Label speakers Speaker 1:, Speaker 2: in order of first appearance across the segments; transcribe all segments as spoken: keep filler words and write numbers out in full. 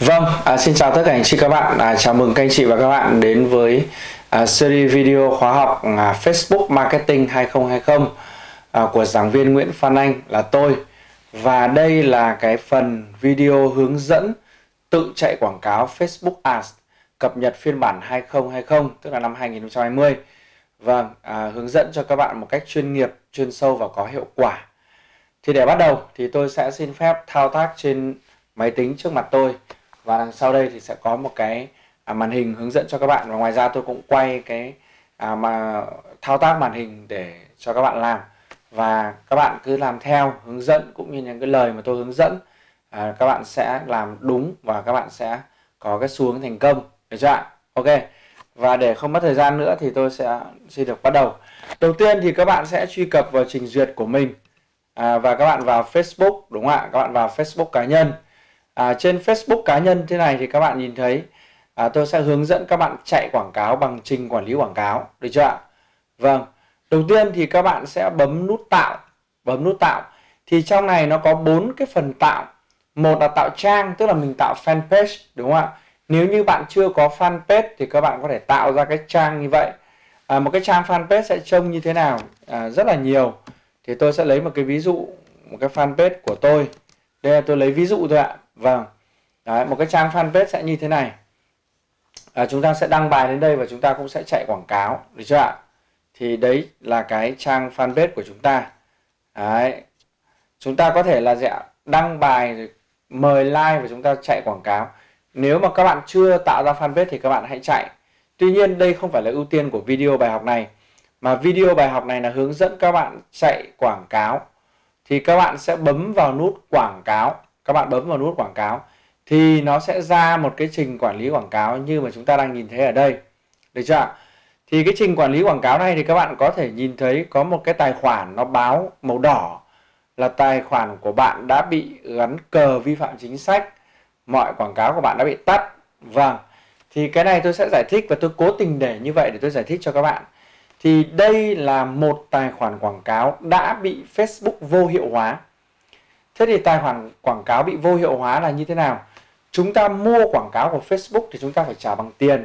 Speaker 1: Vâng, à, xin chào tất cả anh chị các bạn. À, chào mừng các anh chị và các bạn đến với à, series video khóa học à, Facebook Marketing hai không hai không à, của giảng viên Nguyễn Phan Anh là tôi. Và đây là cái phần video hướng dẫn tự chạy quảng cáo Facebook Ads cập nhật phiên bản hai không hai không, tức là năm hai nghìn không trăm hai mươi. Vâng, à, hướng dẫn cho các bạn một cách chuyên nghiệp, chuyên sâu và có hiệu quả. Thì để bắt đầu thì tôi sẽ xin phép thao tác trên máy tính trước mặt tôi. Và đằng sau đây thì sẽ có một cái à, màn hình hướng dẫn cho các bạn. Và ngoài ra tôi cũng quay cái à, mà thao tác màn hình để cho các bạn làm. Và các bạn cứ làm theo hướng dẫn cũng như những cái lời mà tôi hướng dẫn. à, Các bạn sẽ làm đúng và các bạn sẽ có cái xu hướng thành công. Được chưa ạ? Ok. Và để không mất thời gian nữa thì tôi sẽ xin được bắt đầu. Đầu tiên thì các bạn sẽ truy cập vào trình duyệt của mình. À, và các bạn vào Facebook, đúng không ạ? Các bạn vào Facebook cá nhân. À, trên Facebook cá nhân thế này thì các bạn nhìn thấy à, tôi sẽ hướng dẫn các bạn chạy quảng cáo bằng trình quản lý quảng cáo, được chưa ạ? Vâng, đầu tiên thì các bạn sẽ bấm nút tạo, bấm nút tạo. Thì trong này nó có bốn cái phần tạo. Một là tạo trang, tức là mình tạo fanpage, đúng không ạ? Nếu như bạn chưa có fanpage thì các bạn có thể tạo ra cái trang như vậy. À, một cái trang fanpage sẽ trông như thế nào? À, rất là nhiều. Thì tôi sẽ lấy một cái ví dụ, một cái fanpage của tôi. Đây là tôi lấy ví dụ thôi ạ. Vâng. Đấy, một cái trang fanpage sẽ như thế này. À, chúng ta sẽ đăng bài đến đây và chúng ta cũng sẽ chạy quảng cáo, được chưa ạ? Thì đấy là cái trang fanpage của chúng ta. Đấy. Chúng ta có thể là sẽ đăng bài rồi mời like và chúng ta chạy quảng cáo. Nếu mà các bạn chưa tạo ra fanpage thì các bạn hãy chạy. Tuy nhiên đây không phải là ưu tiên của video bài học này, mà video bài học này là hướng dẫn các bạn chạy quảng cáo. Thì các bạn sẽ bấm vào nút quảng cáo. Các bạn bấm vào nút quảng cáo thì nó sẽ ra một cái trình quản lý quảng cáo như mà chúng ta đang nhìn thấy ở đây. Được chưa? Thì cái trình quản lý quảng cáo này thì các bạn có thể nhìn thấy có một cái tài khoản nó báo màu đỏ là tài khoản của bạn đã bị gắn cờ vi phạm chính sách. Mọi quảng cáo của bạn đã bị tắt. Vâng. Thì cái này tôi sẽ giải thích và tôi cố tình để như vậy để tôi giải thích cho các bạn. Thì đây là một tài khoản quảng cáo đã bị Facebook vô hiệu hóa. Thế thì tài khoản quảng cáo bị vô hiệu hóa là như thế nào? Chúng ta mua quảng cáo của Facebook thì chúng ta phải trả bằng tiền.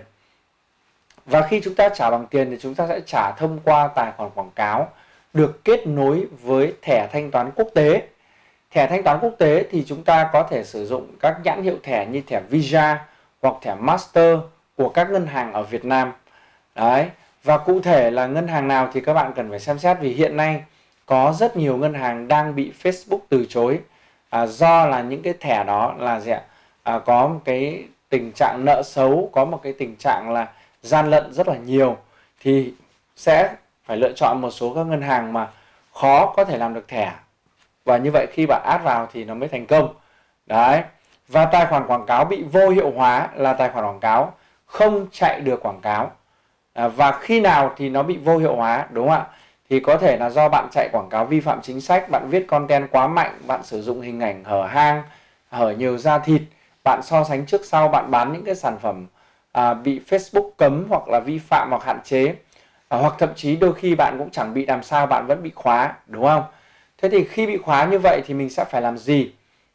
Speaker 1: Và khi chúng ta trả bằng tiền thì chúng ta sẽ trả thông qua tài khoản quảng cáo được kết nối với thẻ thanh toán quốc tế. Thẻ thanh toán quốc tế thì chúng ta có thể sử dụng các nhãn hiệu thẻ như thẻ Visa hoặc thẻ Master của các ngân hàng ở Việt Nam. Đấy. Và cụ thể là ngân hàng nào thì các bạn cần phải xem xét, vì hiện nay có rất nhiều ngân hàng đang bị Facebook từ chối à, do là những cái thẻ đó là gì ạ? À, có một cái tình trạng nợ xấu, có một cái tình trạng là gian lận rất là nhiều, thì sẽ phải lựa chọn một số các ngân hàng mà khó có thể làm được thẻ, và như vậy khi bạn add vào thì nó mới thành công. Đấy. Và tài khoản quảng cáo bị vô hiệu hóa là tài khoản quảng cáo không chạy được quảng cáo. À, và khi nào thì nó bị vô hiệu hóa, đúng không ạ? Thì có thể là do bạn chạy quảng cáo vi phạm chính sách, bạn viết content quá mạnh, bạn sử dụng hình ảnh hở hang, hở nhiều da thịt, bạn so sánh trước sau, bạn bán những cái sản phẩm à, bị Facebook cấm hoặc là vi phạm hoặc hạn chế, à, hoặc thậm chí đôi khi bạn cũng chẳng bị làm sao, bạn vẫn bị khóa, đúng không? Thế thì khi bị khóa như vậy thì mình sẽ phải làm gì?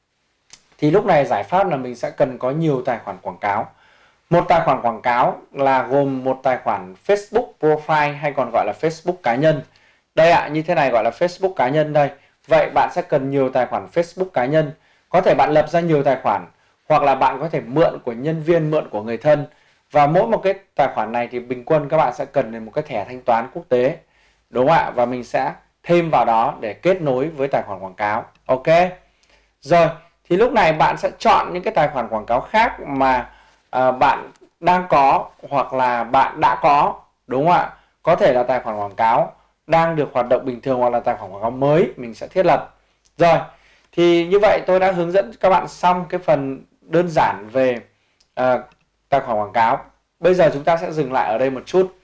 Speaker 1: Thì lúc này giải pháp là mình sẽ cần có nhiều tài khoản quảng cáo. Một tài khoản quảng cáo là gồm một tài khoản Facebook Profile hay còn gọi là Facebook cá nhân. Đây ạ, à, như thế này gọi là Facebook cá nhân đây. Vậy bạn sẽ cần nhiều tài khoản Facebook cá nhân. Có thể bạn lập ra nhiều tài khoản, hoặc là bạn có thể mượn của nhân viên, mượn của người thân. Và mỗi một cái tài khoản này thì bình quân các bạn sẽ cần đến một cái thẻ thanh toán quốc tế, đúng không ạ? Và mình sẽ thêm vào đó để kết nối với tài khoản quảng cáo. Ok. Rồi, thì lúc này bạn sẽ chọn những cái tài khoản quảng cáo khác mà à, bạn đang có hoặc là bạn đã có, đúng không ạ? Có thể là tài khoản quảng cáo đang được hoạt động bình thường hoặc là tài khoản quảng cáo mới mình sẽ thiết lập. Rồi, thì như vậy tôi đã hướng dẫn các bạn xong cái phần đơn giản về à, tài khoản quảng cáo. Bây giờ chúng ta sẽ dừng lại ở đây một chút.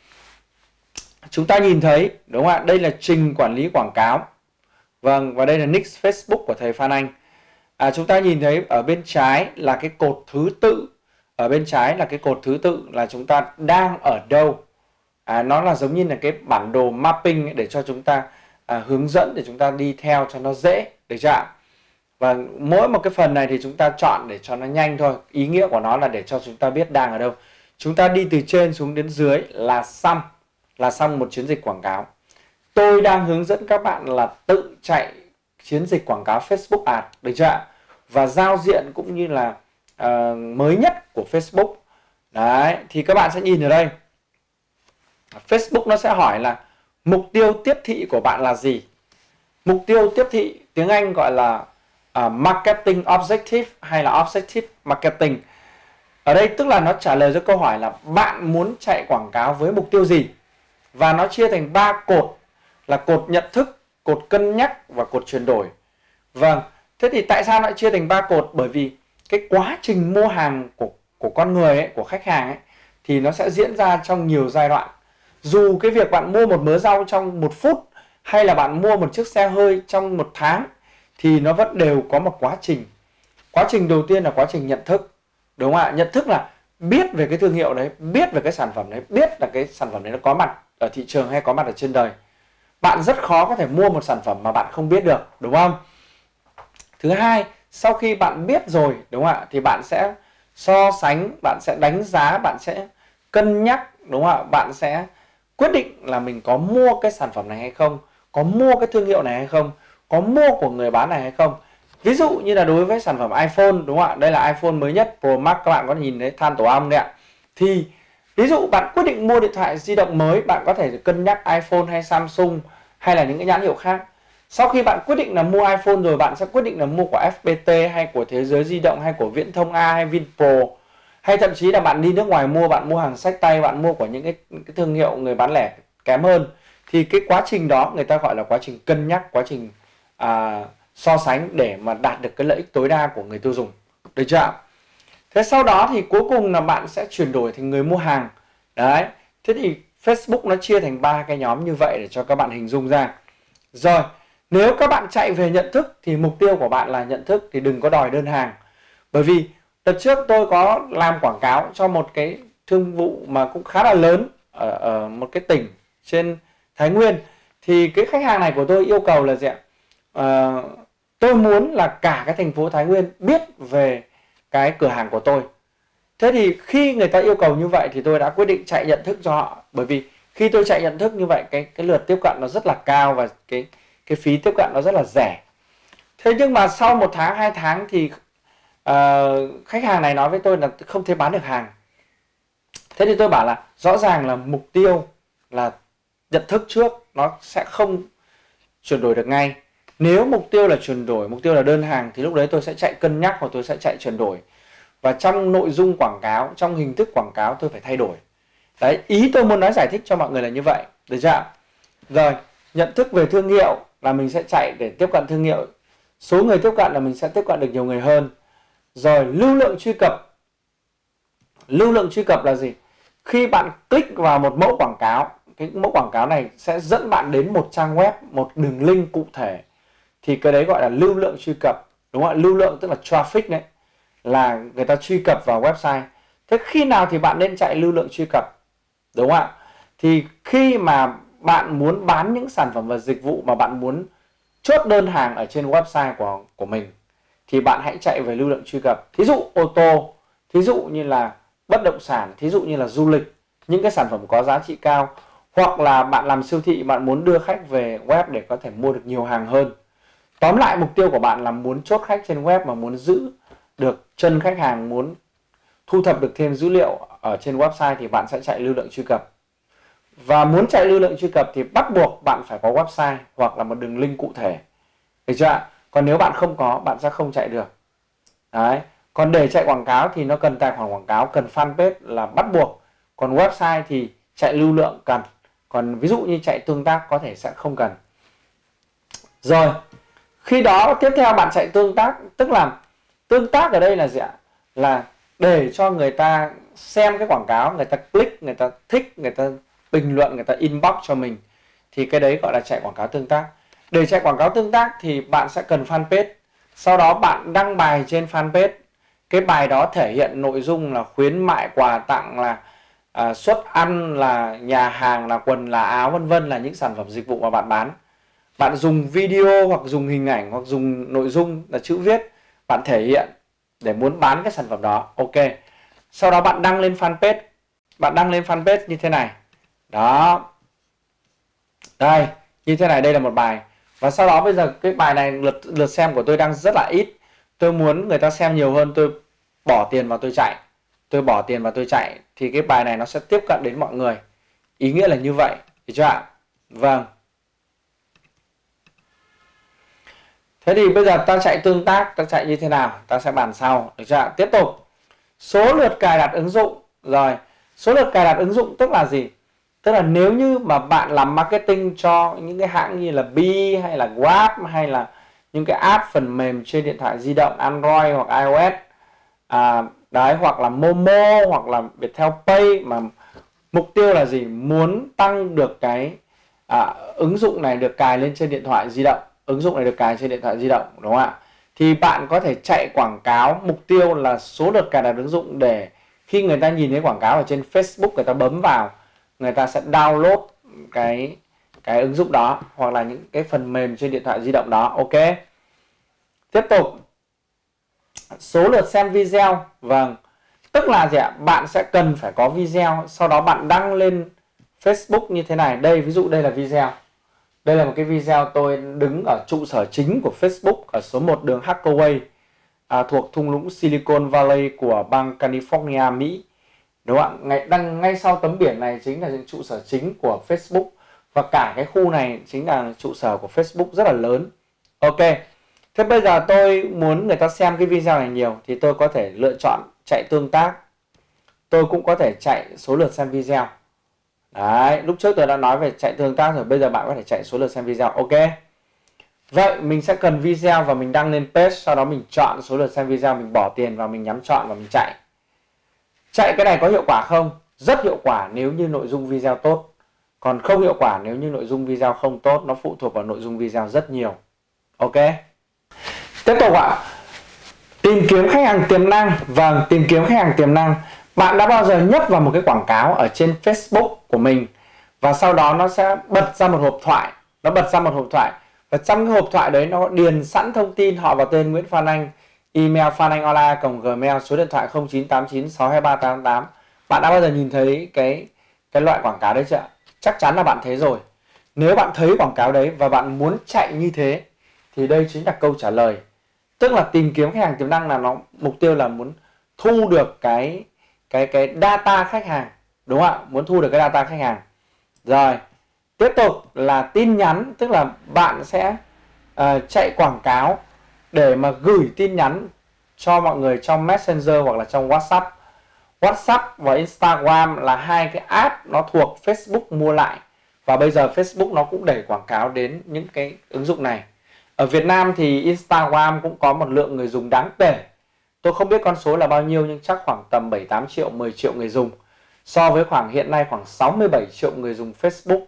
Speaker 1: Chúng ta nhìn thấy, đúng không ạ? Đây là trình quản lý quảng cáo. Vâng, và đây là nick Facebook của thầy Phan Anh. À, chúng ta nhìn thấy ở bên trái là cái cột thứ tự. Ở bên trái là cái cột thứ tự là chúng ta đang ở đâu. À, nó là giống như là cái bản đồ mapping ấy, để cho chúng ta à, hướng dẫn để chúng ta đi theo cho nó dễ, được chưa ạ? Và mỗi một cái phần này thì chúng ta chọn để cho nó nhanh thôi. Ý nghĩa của nó là để cho chúng ta biết đang ở đâu. Chúng ta đi từ trên xuống đến dưới là xong. Là xong một chiến dịch quảng cáo. Tôi đang hướng dẫn các bạn là tự chạy chiến dịch quảng cáo Facebook Ads, được chưa ạ? Và giao diện cũng như là uh, mới nhất của Facebook. Đấy, thì các bạn sẽ nhìn ở đây. Facebook nó sẽ hỏi là mục tiêu tiếp thị của bạn là gì? Mục tiêu tiếp thị tiếng Anh gọi là uh, marketing objective hay là objective marketing. Ở đây tức là nó trả lời cho câu hỏi là bạn muốn chạy quảng cáo với mục tiêu gì? Và nó chia thành ba cột là cột nhận thức, cột cân nhắc và cột chuyển đổi. Vâng, thế thì tại sao lại chia thành ba cột? Bởi vì cái quá trình mua hàng của, của con người ấy, của khách hàng ấy, thì nó sẽ diễn ra trong nhiều giai đoạn. Dù cái việc bạn mua một mớ rau trong một phút hay là bạn mua một chiếc xe hơi trong một tháng thì nó vẫn đều có một quá trình. Quá trình đầu tiên là quá trình nhận thức. Đúng không ạ? Nhận thức là biết về cái thương hiệu đấy, biết về cái sản phẩm đấy, biết là cái sản phẩm đấy nó có mặt ở thị trường hay có mặt ở trên đời. Bạn rất khó có thể mua một sản phẩm mà bạn không biết được, đúng không? Thứ hai, sau khi bạn biết rồi, đúng không ạ? Thì bạn sẽ so sánh, bạn sẽ đánh giá, bạn sẽ cân nhắc, đúng không ạ? Bạn sẽ quyết định là mình có mua cái sản phẩm này hay không, có mua cái thương hiệu này hay không, có mua của người bán này hay không. Ví dụ như là đối với sản phẩm iPhone, đúng không ạ? Đây là iPhone mới nhất Pro Max, các bạn có nhìn thấy than tổ ong đấy ạ. Thì ví dụ bạn quyết định mua điện thoại di động mới, bạn có thể cân nhắc iPhone hay Samsung hay là những cái nhãn hiệu khác. Sau khi bạn quyết định là mua iPhone rồi, bạn sẽ quyết định là mua của ép pê tê hay của Thế Giới Di Động hay của Viễn Thông A hay Vinpro. Hay thậm chí là bạn đi nước ngoài mua, bạn mua hàng xách tay, bạn mua của những cái, cái thương hiệu người bán lẻ kém hơn. Thì cái quá trình đó người ta gọi là quá trình cân nhắc, quá trình à, so sánh để mà đạt được cái lợi ích tối đa của người tiêu dùng. Được chưa ạ? Thế sau đó thì cuối cùng là bạn sẽ chuyển đổi thành người mua hàng. Đấy. Thế thì Facebook nó chia thành ba cái nhóm như vậy để cho các bạn hình dung ra. Rồi, nếu các bạn chạy về nhận thức thì mục tiêu của bạn là nhận thức thì đừng có đòi đơn hàng. Bởi vì đợt trước tôi có làm quảng cáo cho một cái thương vụ mà cũng khá là lớn ở, ở một cái tỉnh trên Thái Nguyên. Thì cái khách hàng này của tôi yêu cầu là gì ạ? À, tôi muốn là cả cái thành phố Thái Nguyên biết về cái cửa hàng của tôi. Thế thì khi người ta yêu cầu như vậy thì tôi đã quyết định chạy nhận thức cho họ. Bởi vì khi tôi chạy nhận thức như vậy, cái, cái lượt tiếp cận nó rất là cao và cái, cái phí tiếp cận nó rất là rẻ. Thế nhưng mà sau một tháng, hai tháng thì uh, khách hàng này nói với tôi là không thể bán được hàng. Thế thì tôi bảo là rõ ràng là mục tiêu là nhận thức trước, nó sẽ không chuyển đổi được ngay. Nếu mục tiêu là chuyển đổi, mục tiêu là đơn hàng thì lúc đấy tôi sẽ chạy cân nhắc hoặc tôi sẽ chạy chuyển đổi. Và trong nội dung quảng cáo, trong hình thức quảng cáo tôi phải thay đổi. Đấy, ý tôi muốn nói giải thích cho mọi người là như vậy. Được chưa? Rồi, nhận thức về thương hiệu là mình sẽ chạy để tiếp cận thương hiệu. Số người tiếp cận là mình sẽ tiếp cận được nhiều người hơn. Rồi, lưu lượng truy cập. Lưu lượng truy cập là gì? Khi bạn click vào một mẫu quảng cáo, cái mẫu quảng cáo này sẽ dẫn bạn đến một trang web, một đường link cụ thể. Thì cái đấy gọi là lưu lượng truy cập. Đúng không ạ? Lưu lượng tức là traffic đấy. Là người ta truy cập vào website. Thế khi nào thì bạn nên chạy lưu lượng truy cập? Đúng không ạ? Thì khi mà bạn muốn bán những sản phẩm và dịch vụ mà bạn muốn chốt đơn hàng ở trên website của, của mình thì bạn hãy chạy về lưu lượng truy cập. Thí dụ ô tô, thí dụ như là bất động sản, thí dụ như là du lịch, những cái sản phẩm có giá trị cao. Hoặc là bạn làm siêu thị, bạn muốn đưa khách về web để có thể mua được nhiều hàng hơn. Tóm lại mục tiêu của bạn là muốn chốt khách trên web mà muốn giữ được chân khách hàng, muốn thu thập được thêm dữ liệu ở trên website thì bạn sẽ chạy lưu lượng truy cập. Và muốn chạy lưu lượng truy cập thì bắt buộc bạn phải có website hoặc là một đường link cụ thể. Được chưa ạ? Còn nếu bạn không có, bạn sẽ không chạy được. Đấy. Còn để chạy quảng cáo thì nó cần tài khoản quảng cáo, cần fanpage là bắt buộc. Còn website thì chạy lưu lượng cần. Còn ví dụ như chạy tương tác có thể sẽ không cần. Rồi, khi đó tiếp theo bạn chạy tương tác, tức là tương tác ở đây là gì ạ? Là để cho người ta xem cái quảng cáo, người ta click, người ta thích, người ta bình luận, người ta inbox cho mình. Thì cái đấy gọi là chạy quảng cáo tương tác. Để chạy quảng cáo tương tác thì bạn sẽ cần fanpage. Sau đó bạn đăng bài trên fanpage. Cái bài đó thể hiện nội dung là khuyến mại, quà tặng, là à, suất ăn, là nhà hàng, là quần, là áo, vân vân, là những sản phẩm dịch vụ mà bạn bán. bạn dùng video hoặc dùng hình ảnh hoặc dùng nội dung là chữ viết, bạn thể hiện để muốn bán cái sản phẩm đó. Ok. Sau đó bạn đăng lên fanpage. Bạn đăng lên fanpage như thế này. Đó. Đây, như thế này, đây là một bài. Và sau đó bây giờ cái bài này lượt lượt xem của tôi đang rất là ít. Tôi muốn người ta xem nhiều hơn, tôi bỏ tiền vào tôi chạy. Tôi bỏ tiền vào tôi chạy thì cái bài này nó sẽ tiếp cận đến mọi người. Ý nghĩa là như vậy, hiểu chưa ạ? Vâng. Thế thì bây giờ ta chạy tương tác, ta chạy như thế nào? Ta sẽ bàn sau, được chưa ạ? Tiếp tục. Số lượt cài đặt ứng dụng. Rồi, số lượt cài đặt ứng dụng tức là gì? Tức là nếu như mà bạn làm marketing cho những cái hãng như là Bi hay là Grab hay là những cái app phần mềm trên điện thoại di động Android hoặc iOS, à, đấy, hoặc là Momo hoặc là Viettel Pay, mà mục tiêu là gì? Muốn tăng được cái à, ứng dụng này được cài lên trên điện thoại di động, ứng dụng này được cài trên điện thoại di động, đúng không ạ? Thì bạn có thể chạy quảng cáo, mục tiêu là số lượt cài đặt ứng dụng, để khi người ta nhìn thấy quảng cáo ở trên Facebook, người ta bấm vào, người ta sẽ download cái cái ứng dụng đó hoặc là những cái phần mềm trên điện thoại di động đó. Ok. Tiếp tục. Số lượt xem video. Vâng. Tức là gì ạ? Bạn sẽ cần phải có video, sau đó bạn đăng lên Facebook như thế này. Đây, ví dụ đây là video. Đây là một cái video tôi đứng ở trụ sở chính của Facebook ở số một đường Hathaway, à, thuộc thung lũng Silicon Valley của bang California, Mỹ. Đúng không ạ? Ngay, đăng ngay sau tấm biển này chính là trụ sở chính của Facebook. Và cả cái khu này chính là trụ sở của Facebook rất là lớn. Ok. Thế bây giờ tôi muốn người ta xem cái video này nhiều thì tôi có thể lựa chọn chạy tương tác. Tôi cũng có thể chạy số lượt xem video. Đấy, lúc trước tôi đã nói về chạy tương tác rồi, bây giờ bạn có thể chạy số lượt xem video. Ok. Vậy mình sẽ cần video và mình đăng lên page, sau đó mình chọn số lượt xem video, mình bỏ tiền vào, mình nhắm chọn và mình chạy. Chạy cái này có hiệu quả không? Rất hiệu quả nếu như nội dung video tốt. Còn không hiệu quả nếu như nội dung video không tốt. Nó phụ thuộc vào nội dung video rất nhiều. Ok. Tiếp tục ạ. Tìm kiếm khách hàng tiềm năng. Vâng, tìm kiếm khách hàng tiềm năng. Bạn đã bao giờ nhấp vào một cái quảng cáo ở trên Facebook của mình và sau đó nó sẽ bật ra một hộp thoại. Nó bật ra một hộp thoại. Và trong cái hộp thoại đấy nó điền sẵn thông tin họ và tên Nguyễn Phan Anh, email phananhonline cộng gmail, số điện thoại không chín tám chín sáu hai ba tám tám. Bạn đã bao giờ nhìn thấy cái cái loại quảng cáo đấy chưa? Chắc chắn là bạn thấy rồi. Nếu bạn thấy quảng cáo đấy và bạn muốn chạy như thế thì đây chính là câu trả lời. Tức là tìm kiếm khách hàng tiềm năng là nó mục tiêu là muốn thu được cái cái cái data khách hàng, đúng không ạ? Muốn thu được cái data khách hàng. Rồi, tiếp tục là tin nhắn, tức là bạn sẽ uh, chạy quảng cáo để mà gửi tin nhắn cho mọi người trong Messenger hoặc là trong WhatsApp. WhatsApp và Instagram là hai cái app nó thuộc Facebook mua lại. Và bây giờ Facebook nó cũng đẩy quảng cáo đến những cái ứng dụng này. Ở Việt Nam thì Instagram cũng có một lượng người dùng đáng kể. Tôi không biết con số là bao nhiêu nhưng chắc khoảng tầm bảy tám triệu, mười triệu người dùng. So với khoảng hiện nay khoảng sáu mươi bảy triệu người dùng Facebook.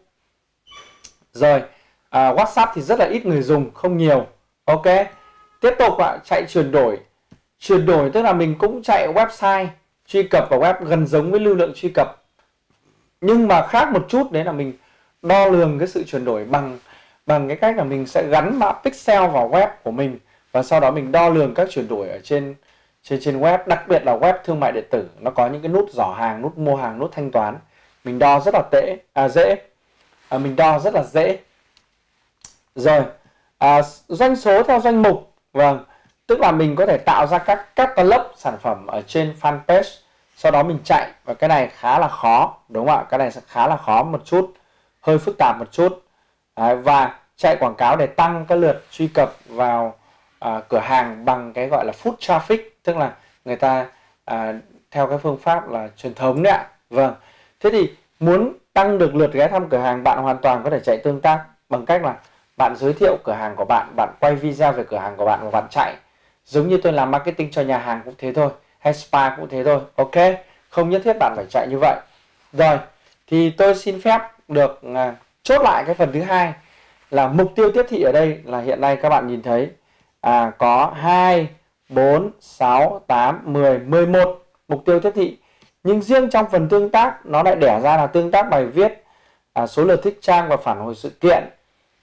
Speaker 1: Rồi, à, WhatsApp thì rất là ít người dùng, không nhiều. Ok. Tiếp tục ạ, chạy chuyển đổi. Chuyển đổi tức là mình cũng chạy website, truy cập vào web gần giống với lưu lượng truy cập. Nhưng mà khác một chút đấy là mình đo lường cái sự chuyển đổi bằng bằng cái cách là mình sẽ gắn mã pixel vào web của mình và sau đó mình đo lường các chuyển đổi ở trên trên trên web, đặc biệt là web thương mại điện tử, nó có những cái nút giỏ hàng, nút mua hàng, nút thanh toán. Mình đo rất là tệ, à, dễ. À, mình đo rất là dễ. Rồi, à, doanh số theo danh mục. Vâng, tức là mình có thể tạo ra các catalog sản phẩm ở trên fanpage, sau đó mình chạy, và cái này khá là khó, đúng không ạ? Cái này sẽ khá là khó một chút, hơi phức tạp một chút. Đấy, và chạy quảng cáo để tăng cái lượt truy cập vào à, cửa hàng bằng cái gọi là foot traffic, tức là người ta à, theo cái phương pháp là truyền thống đấy ạ. Vâng, thế thì muốn tăng được lượt ghé thăm cửa hàng, bạn hoàn toàn có thể chạy tương tác bằng cách là bạn giới thiệu cửa hàng của bạn, bạn quay video về cửa hàng của bạn và bạn chạy. Giống như tôi làm marketing cho nhà hàng cũng thế thôi, hay spa cũng thế thôi. Ok, không nhất thiết bạn phải chạy như vậy. Rồi, thì tôi xin phép được à, chốt lại cái phần thứ hai là mục tiêu tiếp thị. Ở đây là hiện nay các bạn nhìn thấy à, có hai, bốn, sáu, tám, mười, mười một mục tiêu tiếp thị. Nhưng riêng trong phần tương tác nó lại đẻ ra là tương tác bài viết, à, số lượt thích trang và phản hồi sự kiện.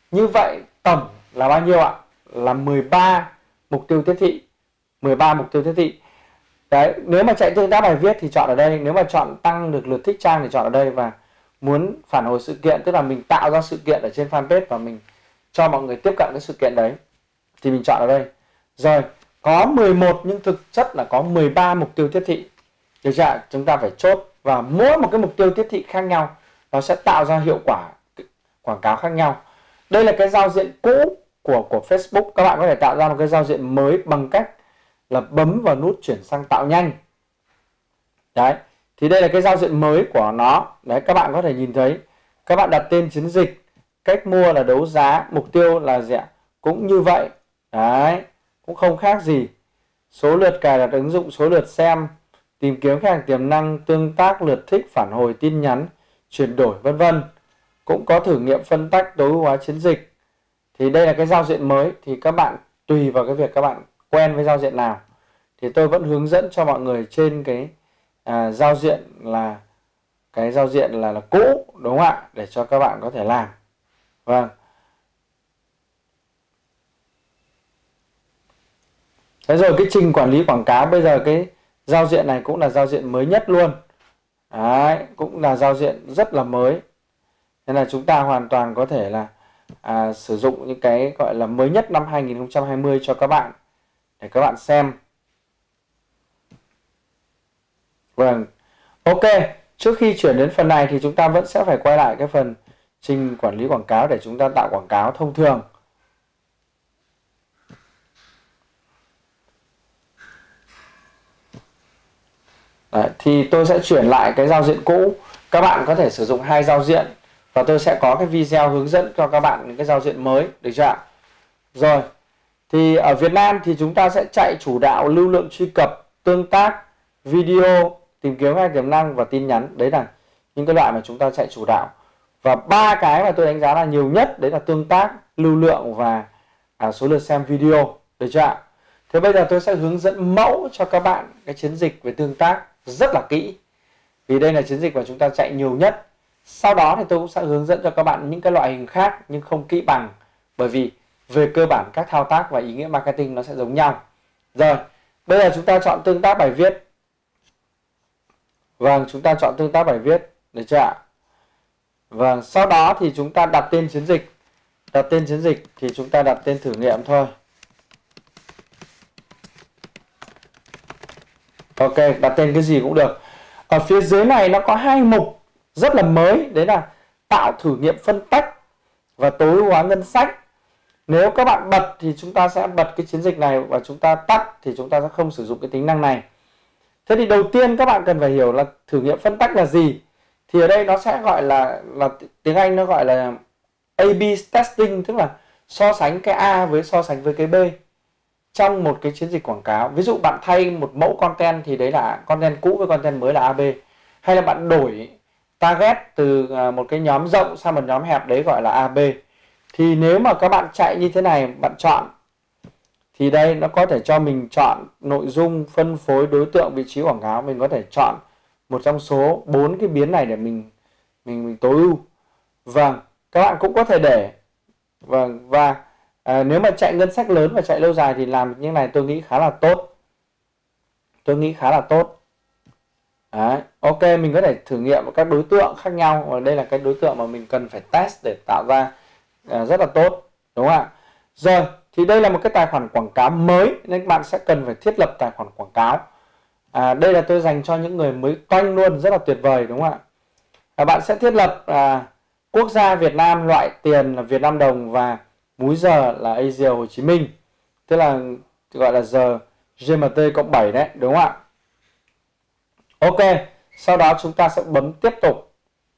Speaker 1: Như vậy tổng là bao nhiêu ạ? Là mười ba mục tiêu tiếp thị. mười ba mục tiêu tiếp thị. Đấy, nếu mà chạy tương tác bài viết thì chọn ở đây, nếu mà chọn tăng được lượt thích trang thì chọn ở đây, và muốn phản hồi sự kiện, tức là mình tạo ra sự kiện ở trên fanpage và mình cho mọi người tiếp cận cái sự kiện đấy thì mình chọn ở đây. Rồi, có mười một nhưng thực chất là có mười ba mục tiêu tiếp thị. Được chưa? Chúng ta phải chốt, và mỗi một cái mục tiêu tiếp thị khác nhau nó sẽ tạo ra hiệu quả quảng cáo khác nhau. Đây là cái giao diện cũ của của Facebook. Các bạn có thể tạo ra một cái giao diện mới bằng cách là bấm vào nút chuyển sang tạo nhanh. Đấy, thì đây là cái giao diện mới của nó. Đấy, các bạn có thể nhìn thấy. Các bạn đặt tên chiến dịch, cách mua là đấu giá, mục tiêu là gì ạ? Cũng như vậy. Đấy, cũng không khác gì. Số lượt cài đặt ứng dụng, số lượt xem, tìm kiếm khách hàng tiềm năng, tương tác, lượt thích, phản hồi, tin nhắn, chuyển đổi, vân vân. Cũng có thử nghiệm phân tách, tối ưu hóa chiến dịch. Thì đây là cái giao diện mới, thì các bạn tùy vào cái việc các bạn quen với giao diện nào. Thì tôi vẫn hướng dẫn cho mọi người trên cái à, giao diện là cái giao diện là là cũ, đúng không ạ? Để cho các bạn có thể làm. Vâng. Thế rồi cái trình quản lý quảng cáo, bây giờ cái giao diện này cũng là giao diện mới nhất luôn. Đấy, cũng là giao diện rất là mới. Nên là chúng ta hoàn toàn có thể là à, sử dụng những cái gọi là mới nhất năm hai nghìn không trăm hai mươi cho các bạn, để các bạn xem. Vâng, ok. Trước khi chuyển đến phần này thì chúng ta vẫn sẽ phải quay lại cái phần trình quản lý quảng cáo để chúng ta tạo quảng cáo thông thường. Đấy, thì tôi sẽ chuyển lại cái giao diện cũ. Các bạn có thể sử dụng hai giao diện, và tôi sẽ có cái video hướng dẫn cho các bạn những cái giao diện mới, được chưa ạ? Rồi, thì ở Việt Nam thì chúng ta sẽ chạy chủ đạo lưu lượng truy cập, tương tác, video, tìm kiếm khách hàng tiềm năng và tin nhắn. Đấy là những cái loại mà chúng ta chạy chủ đạo. Và ba cái mà tôi đánh giá là nhiều nhất đấy là tương tác, lưu lượng và à, số lượt xem video, được chưa ạ? Thế bây giờ tôi sẽ hướng dẫn mẫu cho các bạn cái chiến dịch về tương tác rất là kỹ, vì đây là chiến dịch mà chúng ta chạy nhiều nhất. Sau đó thì tôi cũng sẽ hướng dẫn cho các bạn những cái loại hình khác nhưng không kỹ bằng, bởi vì về cơ bản các thao tác và ý nghĩa marketing nó sẽ giống nhau. Rồi, bây giờ chúng ta chọn tương tác bài viết. Vâng, chúng ta chọn tương tác bài viết, được chưa ạ? Vâng, sau đó thì chúng ta đặt tên chiến dịch. Đặt tên chiến dịch thì chúng ta đặt tên thử nghiệm thôi. Ok, đặt tên cái gì cũng được. Ở phía dưới này nó có hai mục rất là mới, đấy là tạo thử nghiệm phân tách và tối ưu hóa ngân sách. Nếu các bạn bật thì chúng ta sẽ bật cái chiến dịch này, và chúng ta tắt thì chúng ta sẽ không sử dụng cái tính năng này. Thế thì đầu tiên các bạn cần phải hiểu là thử nghiệm phân tách là gì. Thì ở đây nó sẽ gọi là là tiếng Anh nó gọi là A B testing, tức là so sánh cái A với so sánh với cái B trong một cái chiến dịch quảng cáo. Ví dụ bạn thay một mẫu content thì đấy là content cũ với content mới là A B, hay là bạn đổi target từ một cái nhóm rộng sang một nhóm hẹp, đấy gọi là A B. Thì nếu mà các bạn chạy như thế này, bạn chọn thì đây nó có thể cho mình chọn nội dung, phân phối, đối tượng, vị trí quảng cáo. Mình có thể chọn một trong số bốn cái biến này để mình mình mình tối ưu. Vâng, các bạn cũng có thể để. Vâng, và à, nếu mà chạy ngân sách lớn và chạy lâu dài thì làm như này tôi nghĩ khá là tốt. Tôi nghĩ khá là tốt. Đấy, ok, mình có thể thử nghiệm các đối tượng khác nhau, và đây là cái đối tượng mà mình cần phải test để tạo ra à, rất là tốt, đúng không ạ? Rồi, thì đây là một cái tài khoản quảng cáo mới, nên bạn sẽ cần phải thiết lập tài khoản quảng cáo. À, đây là tôi dành cho những người mới toanh luôn, rất là tuyệt vời, đúng không ạ? À, bạn sẽ thiết lập à, quốc gia Việt Nam, loại tiền là Việt Nam đồng, và múi giờ là Asia Hồ Chí Minh, tức là gọi là giờ G M T cộng bảy đấy, đúng không ạ? Ok, sau đó chúng ta sẽ bấm tiếp tục.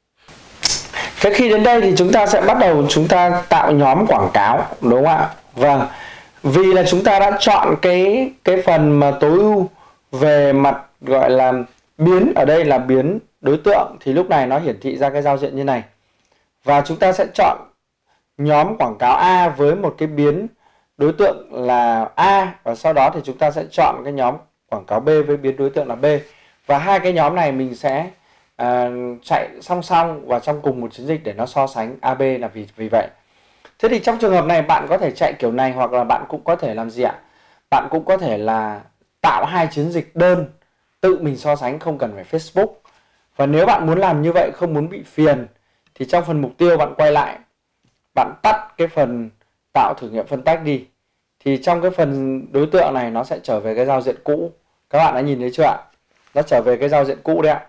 Speaker 1: Thế khi đến đây thì chúng ta sẽ bắt đầu chúng ta tạo nhóm quảng cáo, đúng không ạ? Vâng, vì là chúng ta đã chọn cái cái phần mà tối ưu về mặt gọi là biến, ở đây là biến đối tượng, thì lúc này nó hiển thị ra cái giao diện như này. Và chúng ta sẽ chọn nhóm quảng cáo A với một cái biến đối tượng là A, và sau đó thì chúng ta sẽ chọn cái nhóm quảng cáo B với biến đối tượng là B. Và hai cái nhóm này mình sẽ à, chạy song song và trong cùng một chiến dịch để nó so sánh A B, là vì vì vậy. Thế thì trong trường hợp này bạn có thể chạy kiểu này, hoặc là bạn cũng có thể làm gì ạ? Bạn cũng có thể là tạo hai chiến dịch đơn, tự mình so sánh, không cần phải Facebook. Và nếu bạn muốn làm như vậy, không muốn bị phiền, thì trong phần mục tiêu bạn quay lại, bạn tắt cái phần tạo thử nghiệm phân tách đi. Thì trong cái phần đối tượng này nó sẽ trở về cái giao diện cũ. Các bạn đã nhìn thấy chưa ạ? Nó trở về cái giao diện cũ đấy ạ.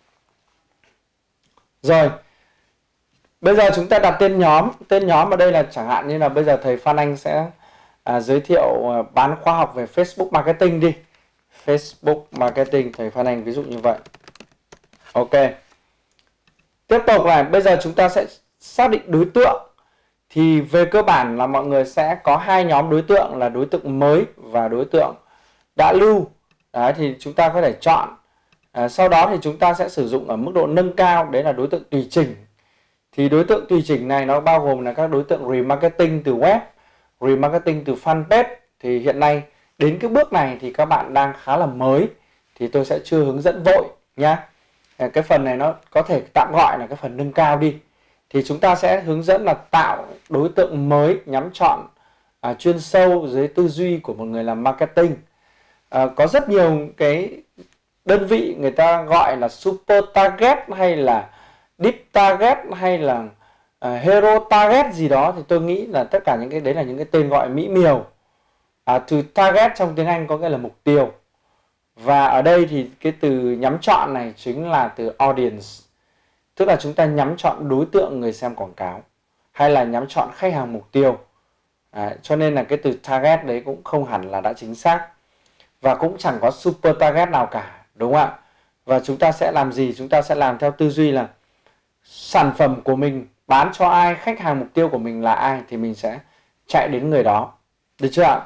Speaker 1: Rồi, bây giờ chúng ta đặt tên nhóm. Tên nhóm ở đây là chẳng hạn như là bây giờ thầy Phan Anh sẽ à, giới thiệu à, bán khóa học về Facebook Marketing đi. Facebook Marketing, thầy Phan Anh ví dụ như vậy. Ok. Tiếp tục này, bây giờ chúng ta sẽ xác định đối tượng. Thì về cơ bản là mọi người sẽ có hai nhóm đối tượng là đối tượng mới và đối tượng đã lưu. Đấy, thì chúng ta có thể chọn. À, sau đó thì chúng ta sẽ sử dụng ở mức độ nâng cao, đấy là đối tượng tùy chỉnh. Thì đối tượng tùy chỉnh này nó bao gồm là các đối tượng remarketing từ web, remarketing từ fanpage. Thì hiện nay đến cái bước này thì các bạn đang khá là mới, thì tôi sẽ chưa hướng dẫn vội nhá. Cái phần này nó có thể tạm gọi là cái phần nâng cao đi. Thì chúng ta sẽ hướng dẫn là tạo đối tượng mới nhắm chọn à, chuyên sâu dưới tư duy của một người làm marketing. À, có rất nhiều cái đơn vị người ta gọi là super target hay là deep target hay là uh, hero target gì đó, thì tôi nghĩ là tất cả những cái đấy là những cái tên gọi mỹ miều. À, từ target trong tiếng Anh có nghĩa là mục tiêu, và ở đây thì cái từ nhắm chọn này chính là từ audience, tức là chúng ta nhắm chọn đối tượng người xem quảng cáo hay là nhắm chọn khách hàng mục tiêu. À, cho nên là cái từ target đấy cũng không hẳn là đã chính xác, và cũng chẳng có super target nào cả, đúng không ạ? Và chúng ta sẽ làm gì? Chúng ta sẽ làm theo tư duy là sản phẩm của mình bán cho ai, khách hàng mục tiêu của mình là ai, thì mình sẽ chạy đến người đó. Được chưa ạ?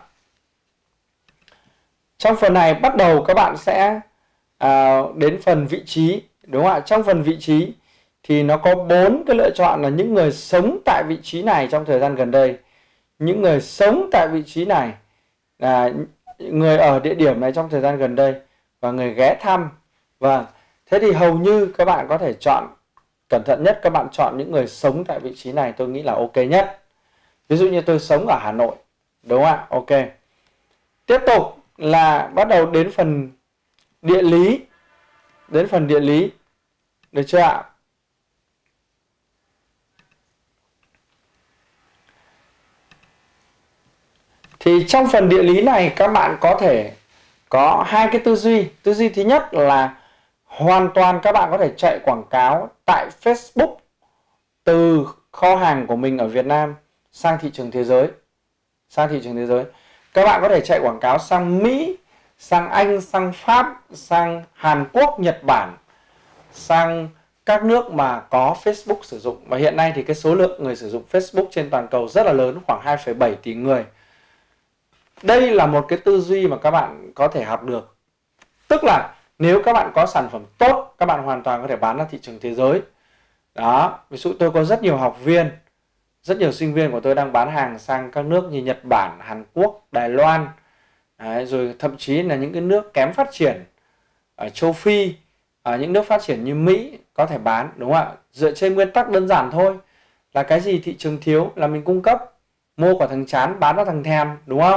Speaker 1: Trong phần này bắt đầu các bạn sẽ à, đến phần vị trí, đúng không ạ? Trong phần vị trí thì nó có bốn cái lựa chọn là những người sống tại vị trí này trong thời gian gần đây, những người sống tại vị trí này, là người ở địa điểm này trong thời gian gần đây, và người ghé thăm. Vâng, thế thì hầu như các bạn có thể chọn, cẩn thận nhất các bạn chọn những người sống tại vị trí này, tôi nghĩ là ok nhất. Ví dụ như tôi sống ở Hà Nội, đúng không ạ? Ok. Tiếp tục là bắt đầu đến phần địa lý. Đến phần địa lý. Được chưa ạ? Thì trong phần địa lý này các bạn có thể có hai cái tư duy. Tư duy thứ nhất là hoàn toàn các bạn có thể chạy quảng cáo tại Facebook từ kho hàng của mình ở Việt Nam sang thị trường thế giới. Sang thị trường thế giới. Các bạn có thể chạy quảng cáo sang Mỹ, sang Anh, sang Pháp, sang Hàn Quốc, Nhật Bản, sang các nước mà có Facebook sử dụng. Và hiện nay thì cái số lượng người sử dụng Facebook trên toàn cầu rất là lớn, khoảng hai phẩy bảy tỷ người. Đây là một cái tư duy mà các bạn có thể học được. Tức là nếu các bạn có sản phẩm tốt, các bạn hoàn toàn có thể bán ra thị trường thế giới. Đó, ví dụ tôi có rất nhiều học viên, rất nhiều sinh viên của tôi đang bán hàng sang các nước như Nhật Bản, Hàn Quốc, Đài Loan. Đấy, rồi thậm chí là những cái nước kém phát triển ở châu Phi, ở những nước phát triển như Mỹ có thể bán, đúng không ạ? Dựa trên nguyên tắc đơn giản thôi, là cái gì thị trường thiếu là mình cung cấp, mua của thằng chán bán cho thằng thèm, đúng không?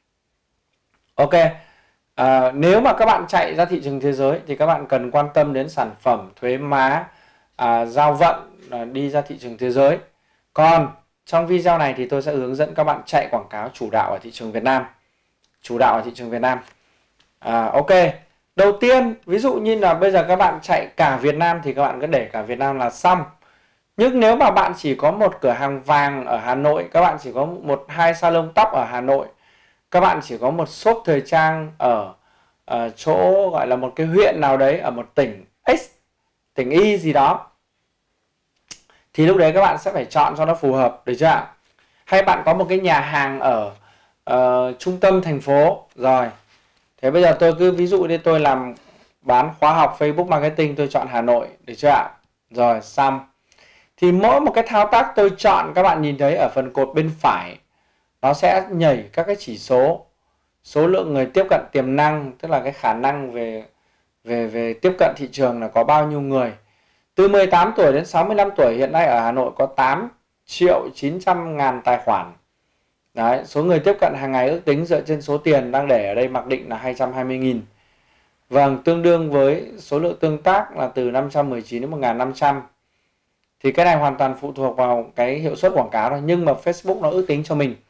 Speaker 1: Ok. À, nếu mà các bạn chạy ra thị trường thế giới thì các bạn cần quan tâm đến sản phẩm, thuế má, à, giao vận, à, đi ra thị trường thế giới. Còn trong video này thì tôi sẽ hướng dẫn các bạn chạy quảng cáo chủ đạo ở thị trường Việt Nam. Chủ đạo ở thị trường Việt Nam. À, ok. Đầu tiên, ví dụ như là bây giờ các bạn chạy cả Việt Nam thì các bạn cứ để cả Việt Nam là xong. Nhưng nếu mà bạn chỉ có một cửa hàng vàng ở Hà Nội, các bạn chỉ có một hai salon tóc ở Hà Nội, các bạn chỉ có một shop thời trang ở, ở chỗ gọi là một cái huyện nào đấy ở một tỉnh X, tỉnh Y gì đó, thì lúc đấy các bạn sẽ phải chọn cho nó phù hợp, được chưa ạ? Hay bạn có một cái nhà hàng ở uh, trung tâm thành phố rồi. Thế bây giờ tôi cứ ví dụ đi, tôi làm bán khóa học Facebook Marketing, tôi chọn Hà Nội, được chưa ạ? Rồi, xong. Thì mỗi một cái thao tác tôi chọn, các bạn nhìn thấy ở phần cột bên phải, nó sẽ nhảy các cái chỉ số. Số lượng người tiếp cận tiềm năng, tức là cái khả năng về, về, về tiếp cận thị trường là có bao nhiêu người. Từ mười tám tuổi đến sáu mươi lăm tuổi hiện nay ở Hà Nội có tám triệu chín trăm ngàn tài khoản. Đấy, số người tiếp cận hàng ngày ước tính dựa trên số tiền đang để ở đây mặc định là hai trăm hai mươi nghìn. Vâng, tương đương với số lượng tương tác là từ năm trăm mười chín đến một nghìn năm trăm. Thì cái này hoàn toàn phụ thuộc vào cái hiệu suất quảng cáo thôi, nhưng mà Facebook nó ước tính cho mình.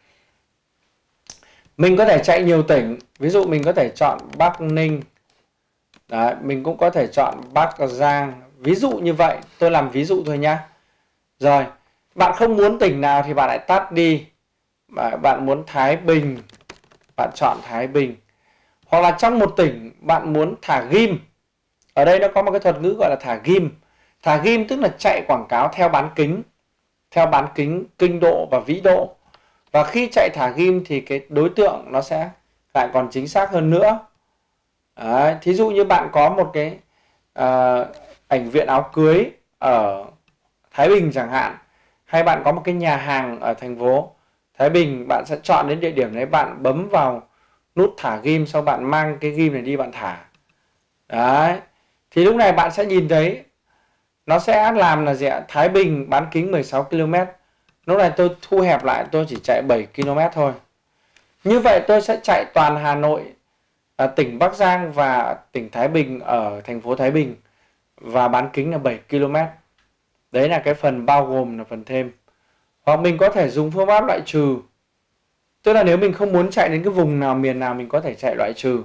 Speaker 1: Mình có thể chạy nhiều tỉnh, ví dụ mình có thể chọn Bắc Ninh. Đấy, mình cũng có thể chọn Bắc Giang. Ví dụ như vậy, tôi làm ví dụ thôi nhá. Rồi, bạn không muốn tỉnh nào thì bạn lại tắt đi. Bạn muốn Thái Bình, bạn chọn Thái Bình. Hoặc là trong một tỉnh bạn muốn thả ghim. Ở đây nó có một cái thuật ngữ gọi là thả ghim. Thả ghim tức là chạy quảng cáo theo bán kính, theo bán kính kinh độ và vĩ độ. Và khi chạy thả ghim thì cái đối tượng nó sẽ lại còn chính xác hơn nữa. Đấy, thí dụ như bạn có một cái uh, ảnh viện áo cưới ở Thái Bình chẳng hạn, hay bạn có một cái nhà hàng ở thành phố Thái Bình, bạn sẽ chọn đến địa điểm đấy, bạn bấm vào nút thả ghim, sau bạn mang cái ghim này đi bạn thả. Đấy, thì lúc này bạn sẽ nhìn thấy nó sẽ làm là gì ạ? Thái Bình bán kính mười sáu ki lô mét. Lúc này tôi thu hẹp lại, tôi chỉ chạy bảy ki lô mét thôi. Như vậy tôi sẽ chạy toàn Hà Nội, à, tỉnh Bắc Giang và tỉnh Thái Bình ở thành phố Thái Bình, và bán kính là bảy ki lô mét. Đấy là cái phần bao gồm, là phần thêm. Hoặc mình có thể dùng phương pháp loại trừ. Tức là nếu mình không muốn chạy đến cái vùng nào, miền nào, mình có thể chạy loại trừ.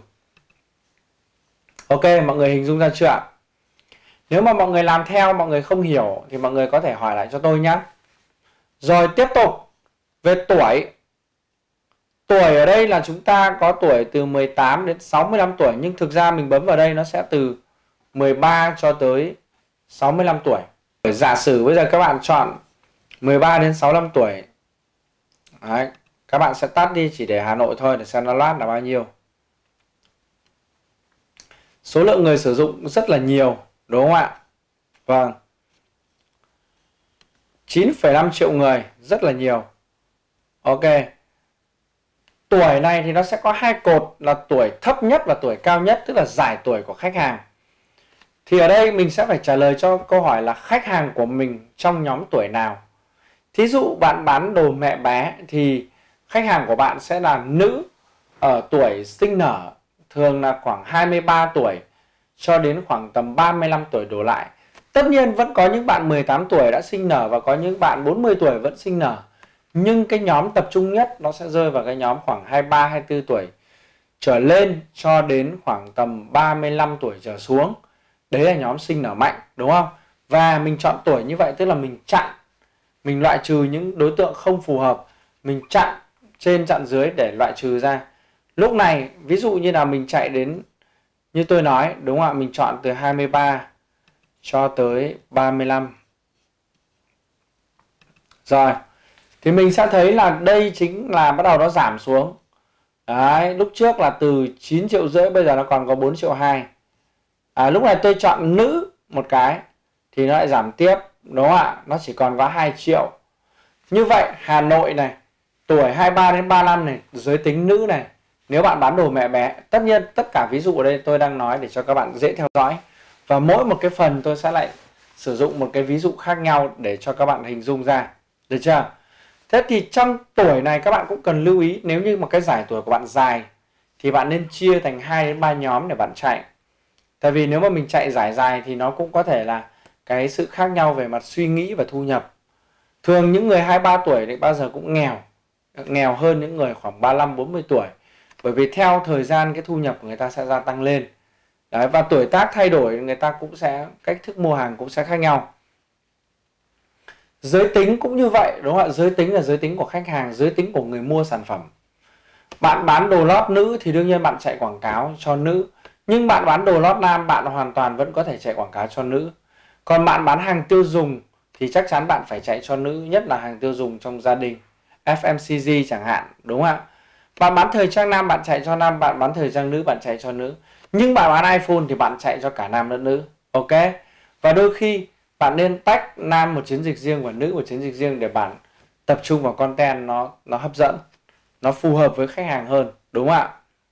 Speaker 1: Ok, mọi người hình dung ra chưa ạ? Nếu mà mọi người làm theo, mọi người không hiểu thì mọi người có thể hỏi lại cho tôi nhé. Rồi tiếp tục về tuổi. Tuổi ở đây là chúng ta có tuổi từ mười tám đến sáu mươi lăm tuổi, nhưng thực ra mình bấm vào đây nó sẽ từ mười ba cho tới sáu mươi lăm tuổi. Giả sử bây giờ các bạn chọn mười ba đến sáu mươi lăm tuổi. Đấy, các bạn sẽ tắt đi, chỉ để Hà Nội thôi để xem nó lát là bao nhiêu. Số lượng người sử dụng rất là nhiều, đúng không ạ? Vâng, chín phẩy năm triệu người, rất là nhiều. Ok. Tuổi này thì nó sẽ có hai cột là tuổi thấp nhất và tuổi cao nhất, tức là giải tuổi của khách hàng. Thì ở đây mình sẽ phải trả lời cho câu hỏi là khách hàng của mình trong nhóm tuổi nào. Thí dụ bạn bán đồ mẹ bé thì khách hàng của bạn sẽ là nữ ở tuổi sinh nở, thường là khoảng hai mươi ba tuổi cho đến khoảng tầm ba mươi lăm tuổi đổ lại. Tất nhiên vẫn có những bạn mười tám tuổi đã sinh nở và có những bạn bốn mươi tuổi vẫn sinh nở. Nhưng cái nhóm tập trung nhất nó sẽ rơi vào cái nhóm khoảng hai mươi ba, hai mươi tư tuổi trở lên cho đến khoảng tầm ba mươi lăm tuổi trở xuống. Đấy là nhóm sinh nở mạnh, đúng không? Và mình chọn tuổi như vậy tức là mình chặn, mình loại trừ những đối tượng không phù hợp. Mình chặn trên chặn dưới để loại trừ ra. Lúc này ví dụ như là mình chạy đến, như tôi nói, đúng không ạ? Mình chọn từ hai mươi ba cho tới ba mươi lăm. Rồi, thì mình sẽ thấy là đây chính là bắt đầu nó giảm xuống. Đấy, lúc trước là từ chín triệu rưỡi, bây giờ nó còn có bốn triệu hai. À, lúc này tôi chọn nữ một cái thì nó lại giảm tiếp, đúng không ạ? Nó chỉ còn có hai triệu. Như vậy Hà Nội này, tuổi hai mươi ba đến ba mươi lăm này, giới tính nữ này, nếu bạn bán đồ mẹ bé, tất nhiên tất cả ví dụ ở đây tôi đang nói để cho các bạn dễ theo dõi. Và mỗi một cái phần tôi sẽ lại sử dụng một cái ví dụ khác nhau để cho các bạn hình dung ra. Được chưa? Thế thì trong tuổi này các bạn cũng cần lưu ý, nếu như một cái giải tuổi của bạn dài thì bạn nên chia thành hai đến ba nhóm để bạn chạy. Tại vì nếu mà mình chạy giải dài thì nó cũng có thể là cái sự khác nhau về mặt suy nghĩ và thu nhập. Thường những người hai mươi ba tuổi thì bao giờ cũng nghèo, nghèo hơn những người khoảng ba mươi lăm, bốn mươi tuổi. Bởi vì theo thời gian cái thu nhập của người ta sẽ gia tăng lên. Đấy, và tuổi tác thay đổi, người ta cũng sẽ, cách thức mua hàng cũng sẽ khác nhau. Giới tính cũng như vậy, đúng không ạ? Giới tính là giới tính của khách hàng, giới tính của người mua sản phẩm. Bạn bán đồ lót nữ thì đương nhiên bạn chạy quảng cáo cho nữ. Nhưng bạn bán đồ lót nam, bạn hoàn toàn vẫn có thể chạy quảng cáo cho nữ. Còn bạn bán hàng tiêu dùng thì chắc chắn bạn phải chạy cho nữ, nhất là hàng tiêu dùng trong gia đình, ép em xê giê chẳng hạn, đúng không ạ? Bạn bán thời trang nam, bạn chạy cho nam, bạn bán thời trang nữ, bạn chạy cho nữ. Nhưng bạn bán iPhone thì bạn chạy cho cả nam lẫn nữ. Ok? Và đôi khi bạn nên tách nam một chiến dịch riêng và nữ một chiến dịch riêng để bạn tập trung vào content nó, nó hấp dẫn, nó phù hợp với khách hàng hơn, đúng không ạ?